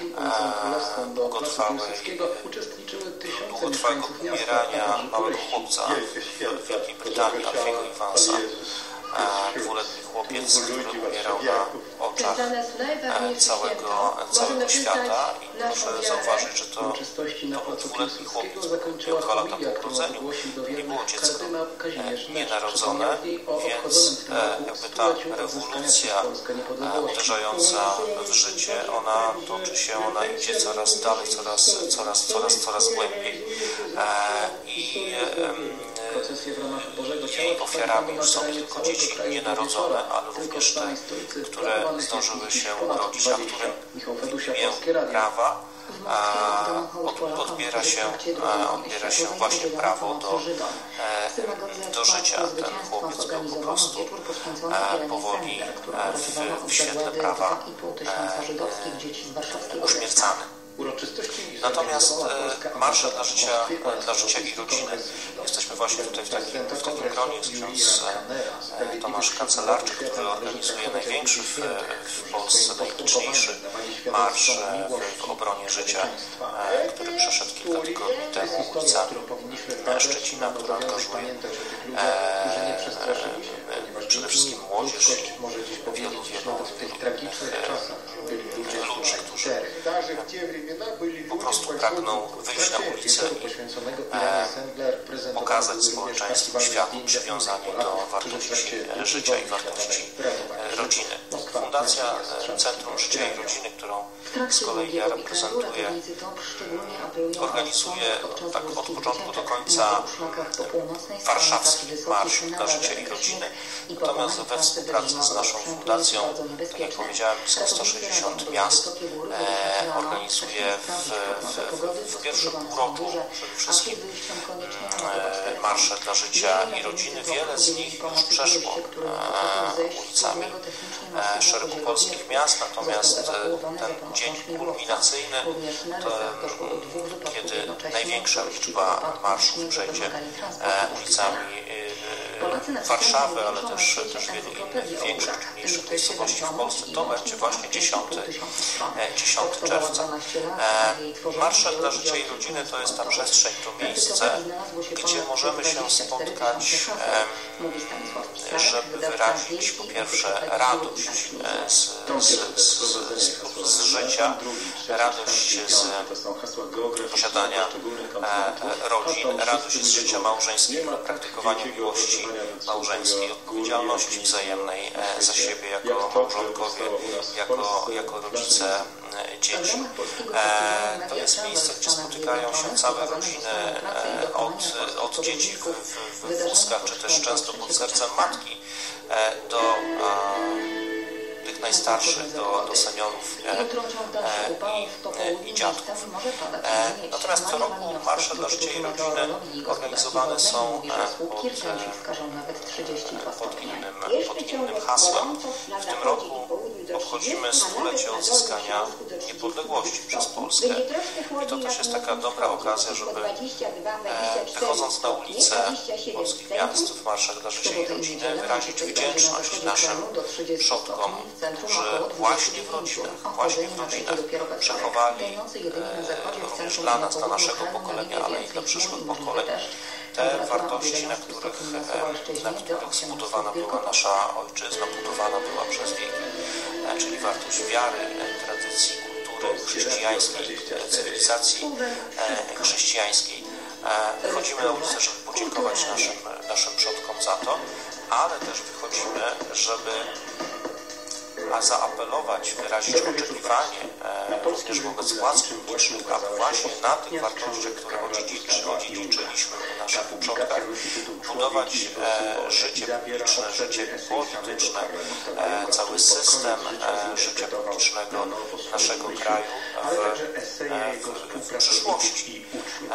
długotrwałego umierania małego chłopca w Wielkiej Brytanii, Alfiego Evansa. Dwuletni chłopiec, który umierał na oczach całego świata i proszę zauważyć, że to był dwuletni chłopiec, miał 2 lata po urodzeniu, nie było dziecko nienarodzone, więc jakby ta rewolucja uderzająca w życie, ona toczy się, ona idzie coraz dalej, coraz głębiej i jej ofiarami już są nie tylko dzieci nienarodzone, ale również te, które zdążyły się urodzić, a którym w imię prawa odbiera się właśnie prawo do życia. Ten chłopiec był po prostu powoli w świetle prawa uśmiercany. Natomiast Marsze dla życia i rodziny. Jesteśmy właśnie tutaj w takim gronie. Jest ksiądz Tomasz Kancelarczyk, który organizuje największy w Polsce, najliczniejszy marsz w obronie życia, który przeszedł kilka tygodni temu ulicami Szczecina, który angażuje przede wszystkim młodzież i wielu ludzi, którzy po prostu pragną wyjść na ulicę i pokazać społeczeństwu, światu przywiązanie do wartości życia i wartości rodziny. Fundacja Centrum Życia i Rodziny, którą z kolei ja reprezentuję, organizuje tak od początku do końca warszawski Marsz dla Życia i Rodziny. Natomiast we współpracy z naszą fundacją, tak jak powiedziałem, blisko 160 miast organizuje w pierwszym półroczu przede wszystkim marsze dla życia i rodziny. Wiele z nich już przeszło ulicami szeregu polskich miast, natomiast ten dzień kulminacyjny, kiedy największa liczba marszów przejdzie ulicami Warszawy, ale też wielu innych większych czy mniejszych miejscowości w Polsce, to będzie właśnie 10 czerwca. Marsze dla życia i rodziny to jest ta przestrzeń, to miejsce, gdzie możemy się spotkać, żeby wyrazić po pierwsze radość z życia, radość z posiadania rodzin, radość z życia małżeńskiego, praktykowania miłości małżeńskiej, odpowiedzialności wzajemnej za siebie jako małżonkowie, jako rodzice dzieci. To jest miejsce, gdzie spotykają się całe rodziny, od dzieci w wózkach, czy też często pod sercem matki, do tych najstarszych, do seniorów i dziadków. Natomiast co roku marsze dla życia i rodziny organizowane są pod innym hasłem. W tym roku obchodzimy stulecie odzyskania niepodległości przez Polskę. I to też jest taka dobra okazja, żeby wychodząc na ulicę polskich miast w marszach dla życia i rodziny wyrazić wdzięczność naszym przodkom, którzy właśnie w rodzinach przechowali również dla nas, dla naszego pokolenia, ale i dla przyszłych pokoleń te wartości, na których zbudowana była nasza ojczyzna, budowana była przez wieki, czyli wartość wiary, tradycji, kultury chrześcijańskiej, cywilizacji chrześcijańskiej. Wychodzimy na ulicę, żeby podziękować naszym przodkom za to, ale też wychodzimy, żeby zaapelować, wyrazić oczekiwanie również wobec władz publicznych, aby właśnie na tych wartościach, które odziedziczyliśmy po naszych przodkach, budować życie publiczne, życie polityczne, cały system życia publicznego naszego kraju w przyszłości.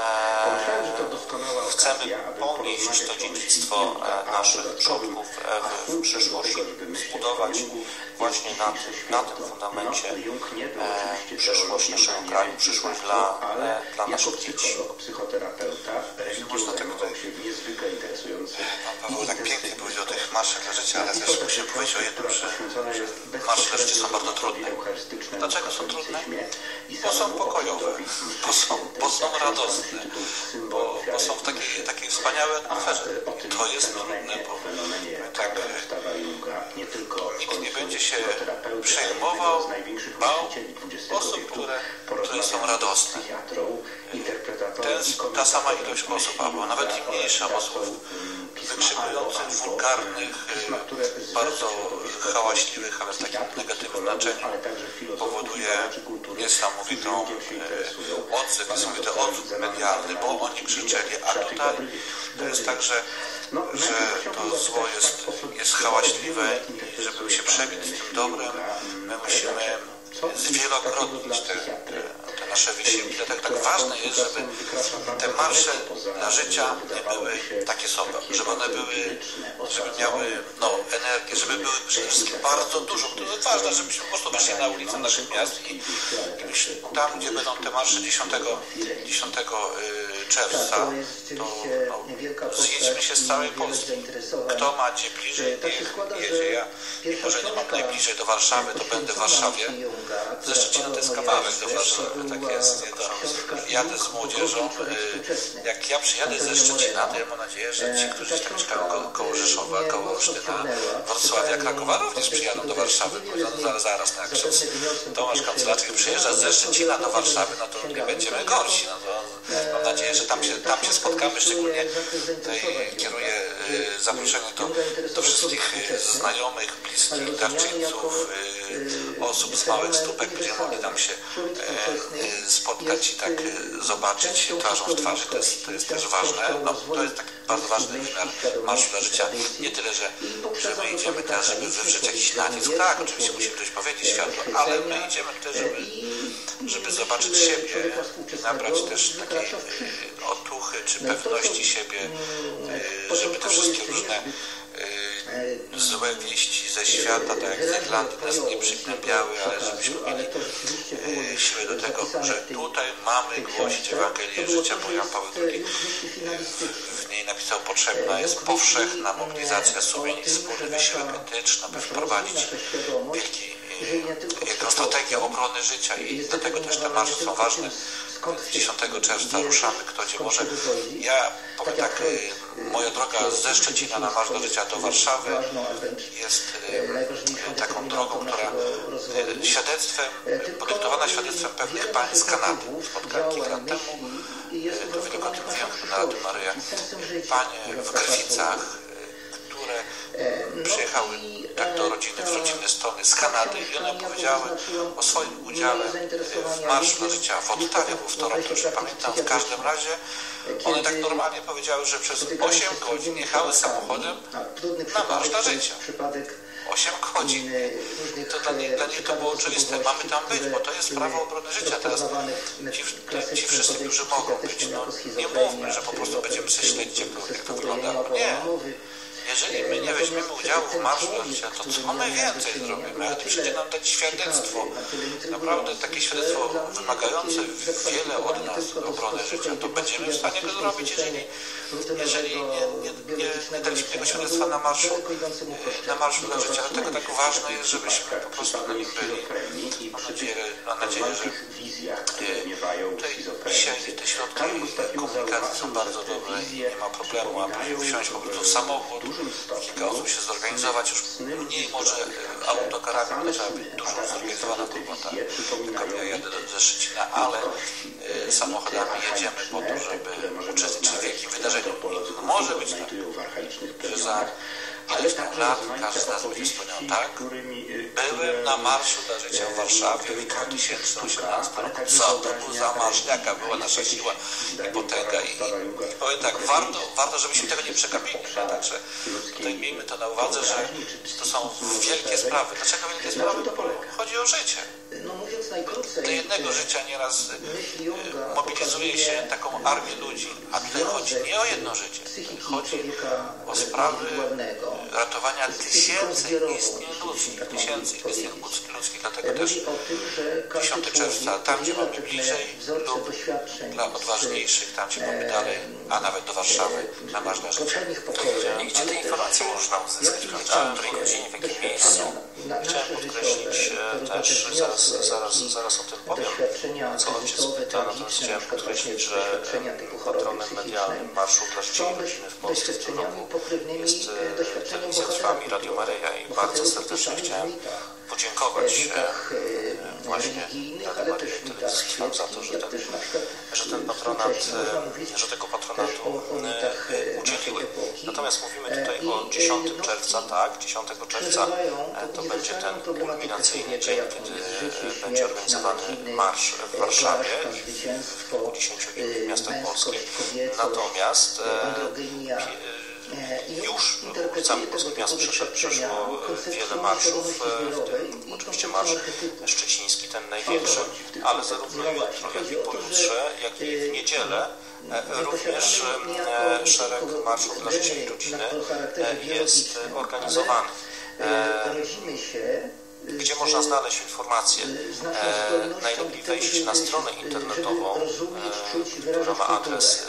Chcemy ponieść to dziedzictwo naszych przodków w przyszłość, zbudować właśnie na tym fundamencie przyszłość naszego kraju, przyszłość dla naszych dzieci.
Można tego Pan Paweł tak pięknie powiedział o tych marszach dla życia, ale też musimy powiedzieć o jednym, że marsze dla życia są bardzo trudne. Dlaczego są trudne? Bo są pokojowe, bo są radosne, bo są w takiej wspaniałej atmosferze. To jest trudne, bo tak nikt nie będzie się przejmował, bał osób, które są radosne. Ta sama ilość osób, albo nawet i mniejsza osób wykrzykujących, wulgarnych, bardzo hałaśliwych, ale w takim negatywnym znaczeniu powoduje niesamowitą niesamowity odzew medialny, bo oni krzyczeli, a tutaj to jest tak, że to zło jest hałaśliwe i żeby się przebić z tym dobrem, my musimy zwielokrotnić te nasze wysiłki. Dlatego tak ważne jest, żeby te marsze dla życia nie były takie sobie, żeby one miały energię, żeby były przede wszystkim bardzo dużo. To jest ważne, żebyśmy po prostu wyszli na ulicę naszych miast i tam, gdzie będą te marsze 10 czerwca, to zjedźmy się z całej Polski. Kto ma gdzie bliżej, niech jedzie. Ja, mimo że nie mam najbliżej do Warszawy, to będę w Warszawie. Ze Szczecina to jest kawałek do Warszawy, tak jest. Jadę z młodzieżą. Jak ja przyjadę ze Szczecina, to ja mam nadzieję, że ci, którzy tam mieszkają koło Rzeszowa, koło Olsztyna, Wrocławia, Krakowa również przyjadą do Warszawy. Zaraz na Krzyż. Tomasz Kancelaczek przyjeżdża ze Szczecina do Warszawy, no to nie będziemy gorsi. No to mam nadzieję, że tam się spotkamy. Szczególnie tutaj kieruję zaproszenie do wszystkich znajomych, bliskich, darczyńców, osób z małych stópek, będziemy mogli tam się spotkać i tak zobaczyć się twarzą w twarzy. To jest też ważne. No, to jest taki bardzo ważny wymiar Marszu dla Życia. Nie tyle, że my idziemy teraz, żeby wywrzeć jakiś nacisk. Tak, oczywiście musimy coś powiedzieć światu, ale my idziemy też, żeby zobaczyć siebie, nabrać też takiej otuchy czy pewności siebie, żeby te wszystkie różne złe wieści ze świata, tak jak z Irlandii, nas nie przygnębiały, ale żebyśmy mieli siłę do tego, że tutaj mamy głosić Ewangelię życia, bo Jan Paweł II w niej napisał, potrzebna jest powszechna mobilizacja sumień i wspólny wysiłek etyczny, aby wprowadzić wielką strategię obrony życia i dlatego też te marsze są ważne. 10 czerwca ruszamy, kto gdzie może. Ja powiem tak, moja droga ze Szczecina na Marsz dla Życia do Warszawy jest taką drogą, która podyktowana świadectwem pewnych pań z Kanady. Spotkałem kilka lat temu, to wielokrotnie mówiłem na Radio Maryja, panie w Gryficach, które przyjechały tak do rodziny, w rodzinne strony z Kanady i one powiedziały o swoim udziale w Marszu dla Życia w Ottawie, bo w Toronto, już nie pamiętam, w każdym razie one tak normalnie powiedziały, że przez 8 godzin jechały samochodem na Marsz dla Życia. 8 godzin. To dla nich to było oczywiste. Mamy tam być, bo to jest sprawa obrony życia. Teraz ci wszyscy, którzy mogą być, no nie mówmy, że po prostu będziemy sobie śledzić, jak to wygląda. No nie. jeżeli my nie weźmiemy udziału w Marszu dla Życia, to co my więcej zrobimy? Jak przyjdzie nam dać świadectwo, naprawdę takie świadectwo wymagające wiele od nas obrony życia, to będziemy w stanie go zrobić, jeżeli nie daliśmy tego świadectwa na Marszu dla Życia. Dlatego tak ważne jest, żebyśmy po prostu na nim byli. Mam nadzieję, że tutaj dzisiaj te środki komunikacji są bardzo dobre i nie ma problemu, aby wsiąść po prostu w samochód, kilka osób się zorganizować, już mniej może autokarami, to trzeba być dużo zorganizowana grupa, tylko ja jadę ze Szczecina, ale samochodami jedziemy po to, żeby uczestniczyć w wielkim wydarzeniu. Może być tak, że za ileś tam lat każdy z nas będzie wspomniał, tak? Byłem na Marszu dla Życia w Warszawie w 2018 roku. Co to był za marsz? Jaka była nasza siła i potęga? I powiem tak, warto, żebyśmy tego nie przegapili. Także tutaj miejmy to na uwadze, że to są wielkie sprawy. Dlaczego wielkie sprawy? Chodzi o życie. Do jednego życia nieraz mobilizuje się taką armię ludzi, a tutaj chodzi nie o jedno życie. Chodzi o sprawy ratowania tysięcy istnień ludzkich, dlatego też 10 czerwca, tam gdzie mamy bliżej lub dla odważniejszych, tam gdzie mamy dalej, a nawet do Warszawy, na Marsz dla Życia.
I gdzie te informacje można uzyskać, prawda? W której godzinie, w jakim miejscu?
Chciałem podkreślić też, zaraz o tym powiem, co ojciec pyta, natomiast chciałem podkreślić, że patronem medialnym Marszu dla Życia i Rodziny w Polsce w tym roku jest Telewizja Trwam i Radio Maryja i bardzo serdecznie chciałem podziękować właśnie Radio Maryja i Telewizji Trwam za to, że ten patronat, że tego patronatu udzieliły. Natomiast mówimy tutaj o 10 czerwca, tak? 10 czerwca to będzie ten kulminacyjny dzień, kiedy będzie organizowany marsz w Warszawie, w kilkudziesięciu innych miastach polskich. Natomiast już w całych polskich miast przeszło wiele marszów, w tym oczywiście marsz szczeciński, ten największy, ale zarówno jutro, jak i pojutrze, jak i w niedzielę również szereg marszów dla Życia i Rodziny jest organizowany. Gdzie można znaleźć informacje? Najlepiej wejść na stronę internetową, która ma adres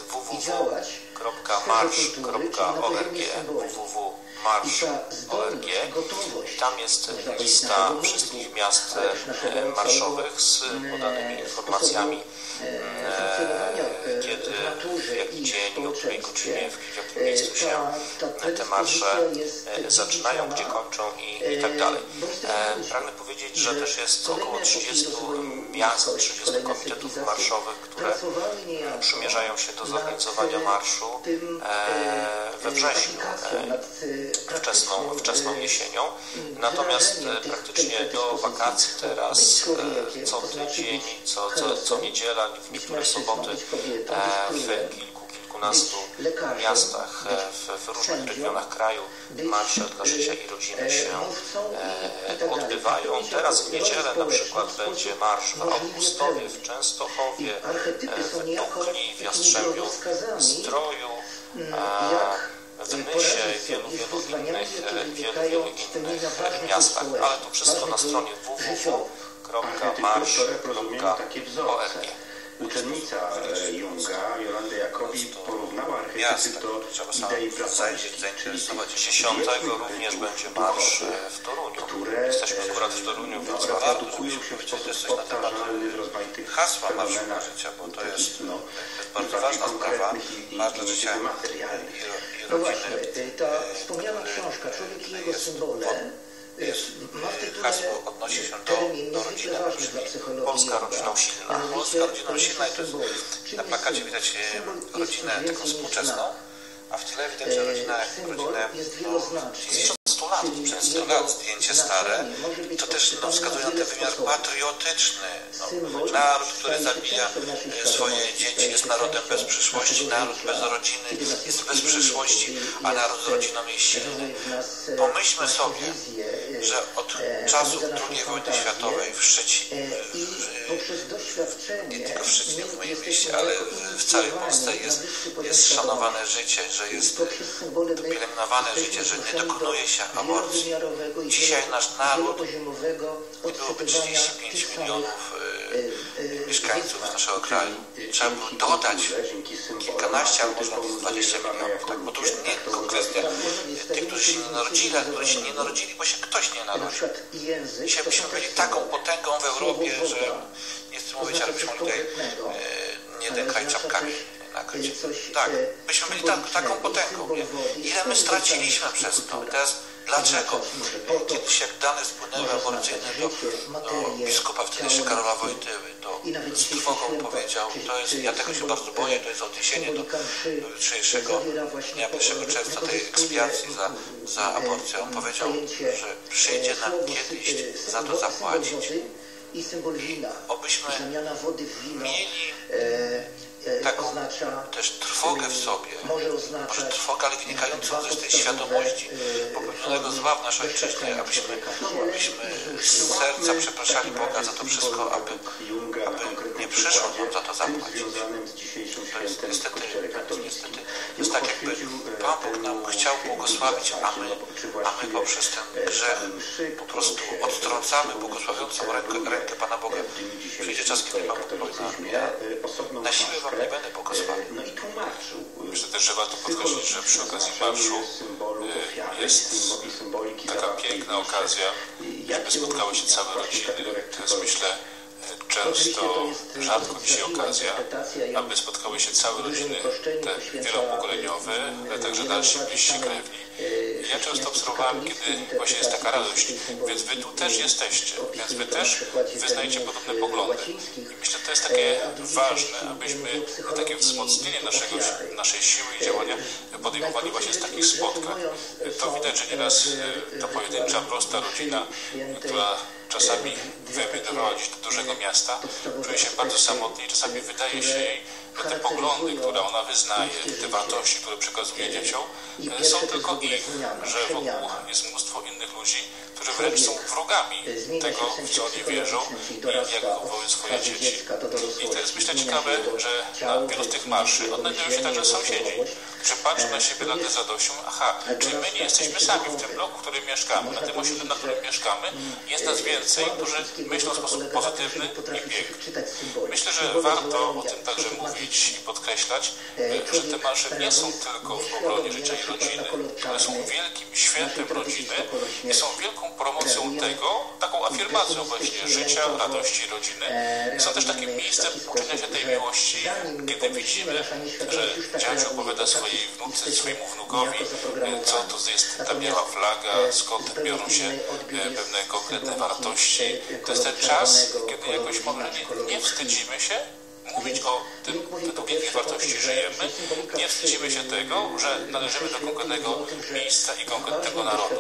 www.marsz.org www.marsz.org. Tam jest lista wszystkich miast marszowych z podanymi informacjami, kiedy, w jaki dzień, o której godzinie, w jakim miejscu się te marsze zaczynają, gdzie kończą i tak dalej. Pragnę powiedzieć, że też jest około 30 miast, 30 komitetów marszowych, które przymierzają się do zorganizowania marszu we wrześniu, wczesną jesienią. Natomiast praktycznie do wakacji teraz, co tydzień, co niedziela, w niektóre soboty, w kilkunastu miastach, w różnych regionach kraju marsze dla Życia i Rodziny się odbywają. Teraz w niedzielę na przykład będzie marsz w Augustowie, w Częstochowie, w Dukli, w Jastrzębiu, w Zdroju, w Nysie, wielu innych miastach, ale to wszystko na stronie www.marsz.org.
Uczennica Junga, Jolanda Jakobi, porównała archetypy do idei platformskiej.
10 również będzie marsz w Toruniu. Jesteśmy akurat w Toruniu, więc warto, żebyśmy wiedzieli coś na temat hasła Marszu dla Życia, bo to jest bardzo ważna sprawa. Marsz dla Życia i Rodziny.
Ta wspomniana książka Człowiek i jego symbole
hasło odnosi się do rodziny. Polska rodziną silna. Polska rodziną silna i to jest, na plakacie widać rodzinę taką współczesną, a w tle widać rodzinę z lat, przez 100 lat zdjęcie stare, to też wskazuje na ten wymiar patriotyczny. Naród, który zabija swoje dzieci, jest narodem bez przyszłości, naród bez rodziny jest bez przyszłości, a naród z rodziną jest silny. Pomyślmy sobie, że od czasów II wojny światowej w Szczecinie, nie tylko w Szczecinie, w moim mieście, ale w całej Polsce jest szanowane życie, że jest pielęgnowane życie, że nie dokonuje się aborcji. Dzisiaj nasz naród, nie byłoby 35 milionów mieszkańców naszego kraju, trzeba było dodać kilkanaście albo może nawet 20 milionów, tak? Bo to już nie tylko kwestia tych, którzy się nie narodzili, a którzy się nie narodzili, bo się ktoś nie narodził. Dzisiaj byśmy byli taką potęgą w Europie, że nie chcę mówić, ale byśmy tutaj nie jeden kraj czapkami nakryć. Tak, byśmy byli taką potęgą. Nie? Ile my straciliśmy przez to? Teraz dlaczego? Kiedyś jak dane spłynęły aborcyjne do biskupa wtedy jeszcze Karola Wojtyły, z trwogą powiedział, to jest, ja tego się bardzo boję, to jest odniesienie do jutrzejszego dnia 1 czerwca tej ekspiacji za aborcję. On powiedział, że przyjdzie nam kiedyś za to zapłacić. I obyśmy mieli taką też trwogę w sobie, może trwogę, ale wynikającą ze tej świadomości popełnionego zła w naszej ojczyźnie, abyśmy z serca przepraszali Boga za to wszystko, aby nie przyszło nam za to zapłacić. To jest niestety jest tak, jakby Pan Bóg nam chciał błogosławić, a my poprzez ten grzech po prostu odtrącamy błogosławiącą rękę Pana Boga. Przyjdzie czas, kiedy Pan Bóg powie, na siłę Wam nie będę błogosławił.
Myślę też, że warto podkreślić, że przy okazji marszu jest taka piękna okazja, żeby spotkały się całe rodziny. To jest, myślę, często rzadko dzisiaj okazja, aby spotkały się całe rodziny, te wielopokoleniowe, ale także dalsi bliżsi krewni. Ja często obserwowałem, kiedy właśnie jest taka radość, więc wy tu też jesteście, więc wy też wyznajecie podobne poglądy. I myślę, że to jest takie ważne, abyśmy takie wzmocnienie naszej siły i działania podejmowali właśnie z takich spotkań. To widać, że nieraz ta pojedyncza, prosta rodzina, która czasami wyemigrowała gdzieś do dużego miasta, czuje się bardzo samotnie i czasami wydaje się jej, że te poglądy, które ona wyznaje, te wartości, które przekazuje dzieciom, są tylko ich, że wokół jest mnóstwo innych ludzi, którzy wręcz są wrogami tego, w co oni wierzą i jak wychowują swoje dzieci. I to jest, myślę, ciekawe, że na wielu z tych marszy odnajdują się także sąsiedzi, że patrzą na siebie nagle z radością, aha, czyli my nie jesteśmy sami w tym bloku, w którym mieszkamy, na tym osiedlu, na którym mieszkamy, jest nas więcej, którzy myślą w sposób pozytywny i piękny. Myślę, że warto o tym także mówić i podkreślać, że te marsze nie są tylko w obronie życia i rodziny, ale są wielkim świętem rodziny i są wielką promocją tego, taką afirmacją właśnie życia, radości rodziny. Są też takim miejscem uczenia się tej miłości, kiedy widzimy, że dziadzio opowiada swojej wnuce, swojemu wnukowi, co to jest ta biała flaga, skąd biorą się pewne konkretne wartości. To jest ten czas, kiedy jakoś może nie wstydzimy się mówić o tym, według jakich wartości żyjemy, nie wstydzimy się tego, że należymy do konkretnego miejsca i konkretnego narodu.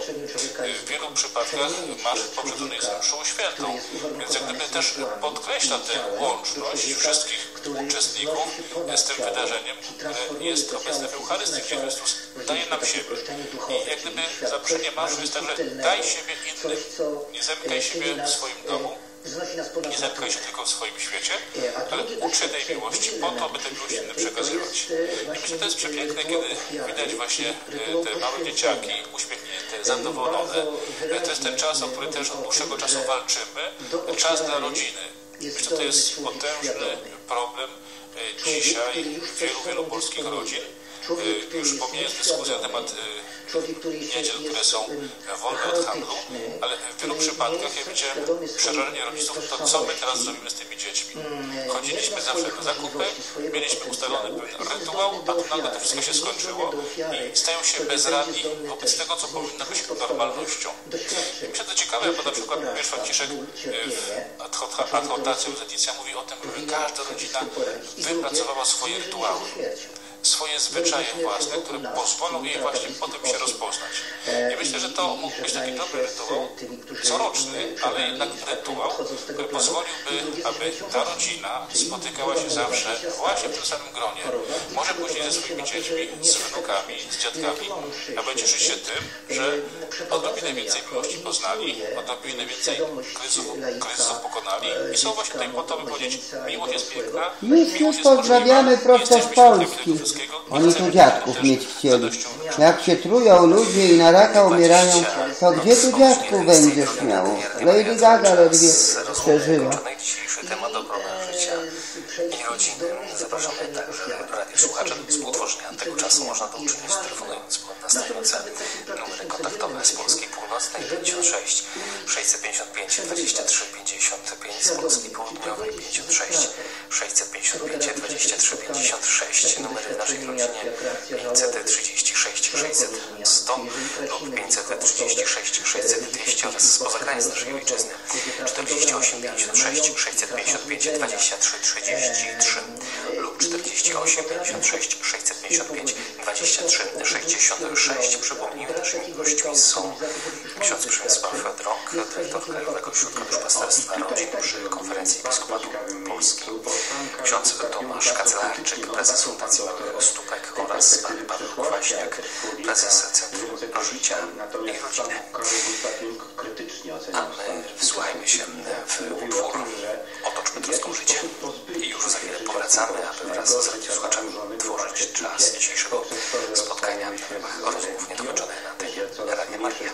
W wielu przypadkach marsz poprzedzony jest mszą świętą, więc jak gdyby też podkreśla tę łączność wszystkich uczestników z tym wydarzeniem, które jest obecne w Eucharystii, gdzie Chrystus daje nam siebie. I jak gdyby zaproszenie marszu jest tak, że daj siebie innym, nie zamykaj siebie w swoim domu, nie zamykaj się tylko w swoim świecie, ale uczy tej miłości po to, by tę miłość innym przekazywać. I myślę, że to jest przepiękne, kiedy widać właśnie te małe dzieciaki uśmiechnięte, zadowolone. To jest ten czas, o który też od dłuższego czasu walczymy, czas dla rodziny. Myślę, że to jest potężny problem dzisiaj wielu polskich rodzin. Już pomijając dyskusję na temat niedziel, które są wolne od handlu, ale w wielu przypadkach ja widziałem przerażenie rodziców, to co my teraz zrobimy z tymi dziećmi. Chodziliśmy zawsze na zakupy, mieliśmy ustalony pewien rytuał, a tu nagle to wszystko się skończyło i stają się bezradni wobec tego, co powinno być normalnością. I myślę, to ciekawe, bo na przykład Papież Franciszek w adhortacji Edycja mówi o tym, że każda rodzina wypracowała swoje rytuały. swoje zwyczaje własne, które pozwolą jej właśnie potem się rozpoznać. I myślę, że to mógł być taki dobry rytuał, coroczny, ale jednak rytuał, który pozwoliłby, aby ta rodzina spotykała się zawsze właśnie w tym samym gronie. Może później ze swoimi dziećmi, z wnukami, z dziadkami, aby cieszyć się tym, że odrobinę więcej miłości poznali, odrobinę więcej kryzysów pokonali i są właśnie tutaj po to, by powiedzieć, miłość jest piękna,
Już pozdrawiamy prosto z Polski. Oni tu dziadków mieć chcieli. Jak się trują ludzie i na raka umierają, to gdzie tu dziadków będziesz miał? Lady Gaga ledwie przeżyła.
Dzisiejszy temat ochrony życia i rodziny. Zapraszamy także słuchaczy do współtworzenia tego czasu. Można to uczynić telefonując pod następujące numery kontaktowe z Polskiej Północnej 56 655 23 55, z Polski Południowej 56 655 23 56, numery w naszej rodzinie 536 600 100 lub 536 600 200 oraz spoza granic naszej ojczyzny 48 56 655 23 33 lub 48 56 655 23 66. Przypomnijmy, naszymi gośćmi są ksiądz Przemysław Drąg, dyrektor Krajowego Ośrodka Duszpasterstwa Rodzin przy Konferencji Episkopatu Polski, ksiądz Tomasz Kacelarczyk, prezes Fundacji Małego Stupek oraz pan Paweł Kwaśniak, prezes Centrum Życia i Rodziny. A my wsłuchajmy się w utwór Otoczmy troską życie i już za chwilę powracamy, aby wraz z słuchaczami tworzyć czas dzisiejszego spotkania rozmów niedokończonych na antenie Radia Maria.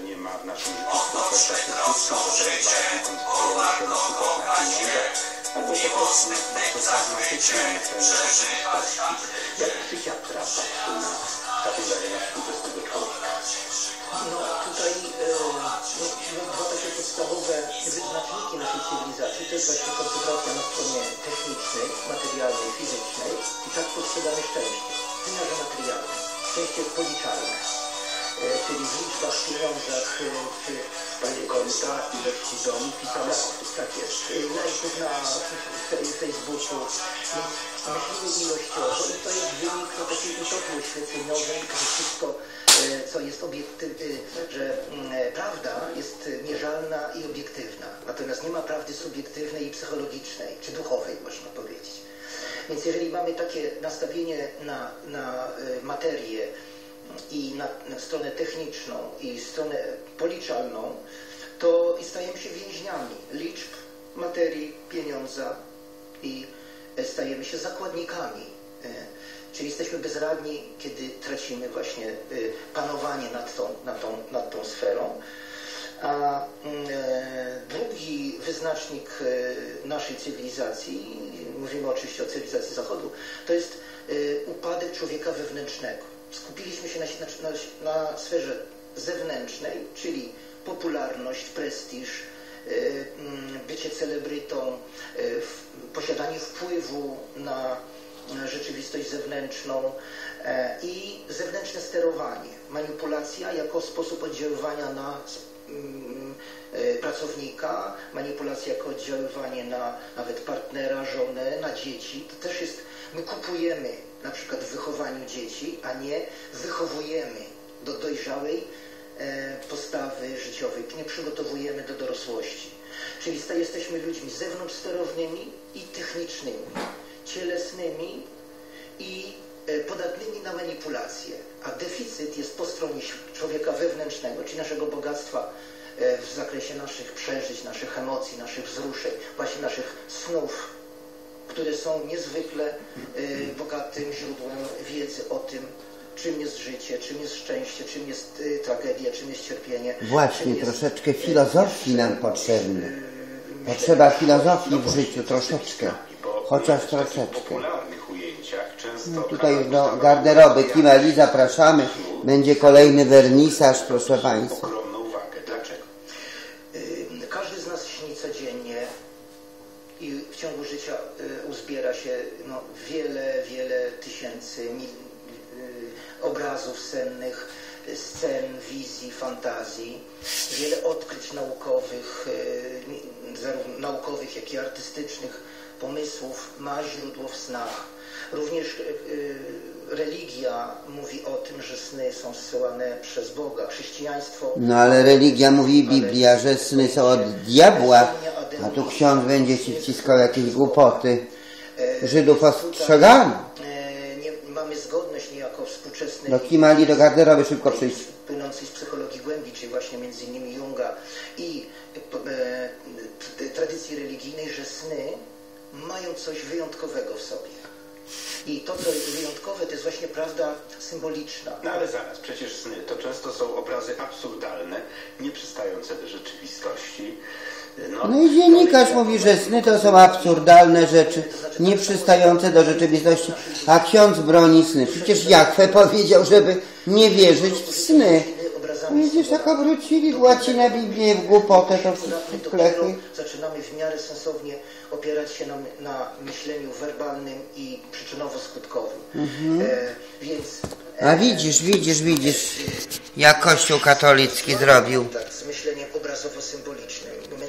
Albo po prostu bardzo pragmatycznie jak psychiatra patrzy na sekundarię na współczesnego człowieka. No tutaj dwa takie podstawowe wyznaczniki naszej cywilizacji to jest właśnie koncentracja na stronie technicznej, materialnej, fizycznej i tak postrzegamy szczęście. W wymiarze materialnym. Szczęście jest policzalne. Czyli w liczbach, pieniądzach, czy stanie konta, ilości domów i samochodów. Tak jest. Lajków na Facebooku. Myślimy ilościowo i to jest wynik takiej utopii oświeceniowej, że wszystko, co jest że prawda jest mierzalna i obiektywna. Natomiast nie ma prawdy subiektywnej i psychologicznej, czy duchowej, można powiedzieć. Więc jeżeli mamy takie nastawienie na materię, i na stronę techniczną i stronę policzalną, to stajemy się więźniami liczb, materii, pieniądza i stajemy się zakładnikami. Czyli jesteśmy bezradni, kiedy tracimy właśnie panowanie nad tą sferą. A drugi wyznacznik naszej cywilizacji, mówimy oczywiście o cywilizacji Zachodu, to jest upadek człowieka wewnętrznego. Skupiliśmy się na sferze zewnętrznej, czyli popularność, prestiż, bycie celebrytą, posiadanie wpływu na rzeczywistość zewnętrzną i zewnętrzne sterowanie. Manipulacja jako sposób oddziaływania na pracownika, manipulacja jako oddziaływanie na nawet partnera, żonę, na dzieci. To też jest, my kupujemy na przykład w wychowaniu dzieci, a nie wychowujemy do dojrzałej postawy życiowej, nie przygotowujemy do dorosłości. Czyli jesteśmy ludźmi zewnątrz sterownymi i technicznymi, cielesnymi i podatnymi na manipulacje. A deficyt jest po stronie człowieka wewnętrznego, czyli naszego bogactwa w zakresie naszych przeżyć, naszych emocji, naszych wzruszeń, właśnie naszych snów, które są niezwykle bogatym źródłem wiedzy o tym, czym jest życie, czym jest szczęście, czym jest tragedia, czym jest cierpienie.
Właśnie, troszeczkę filozofii nam potrzebny. Potrzeba filozofii w życiu, troszeczkę. Chociaż troszeczkę. No tutaj już do garderoby Kimeli zapraszamy. Będzie kolejny wernisaż, proszę Państwa.
Każdy z nas śni codziennie i w ciągu życia uzbiera się wiele tysięcy obrazów sennych, scen, wizji, fantazji, wiele odkryć naukowych, zarówno naukowych, jak i artystycznych pomysłów ma źródło w snach. Również religia mówi o tym, że sny są zsyłane przez Boga. Chrześcijaństwo...
No ale religia mówi, Biblia, że sny są od diabła, a tu ksiądz będzie ci wciskał jakieś głupoty. Żydów ostrzegano.
Mamy zgodność niejako współczesnej...
No kimali do garderoby szybko przyjść.
Płynącej z psychologii głębi, czyli właśnie między innymi Junga i tradycji religijnej, że sny mają coś wyjątkowego w sobie. I to, co jest wyjątkowe, to jest właśnie prawda symboliczna.
No ale zaraz, przecież sny to często są obrazy absurdalne, nieprzystające do rzeczywistości.
No i dziennikarz mówi, że sny to są absurdalne rzeczy, nieprzystające do rzeczywistości, a ksiądz broni sny. Przecież Jachwę powiedział, żeby nie wierzyć w sny. Widzisz, tak obrócili w łacinę Biblię, w głupotę, to wszystkie klechy.
Zaczynamy w miarę sensownie opierać się na myśleniu werbalnym i przyczynowo-skutkowym. Więc...
A widzisz, jak Kościół katolicki zrobił.
Tak, z myśleniem obrazowo-symbolicznym.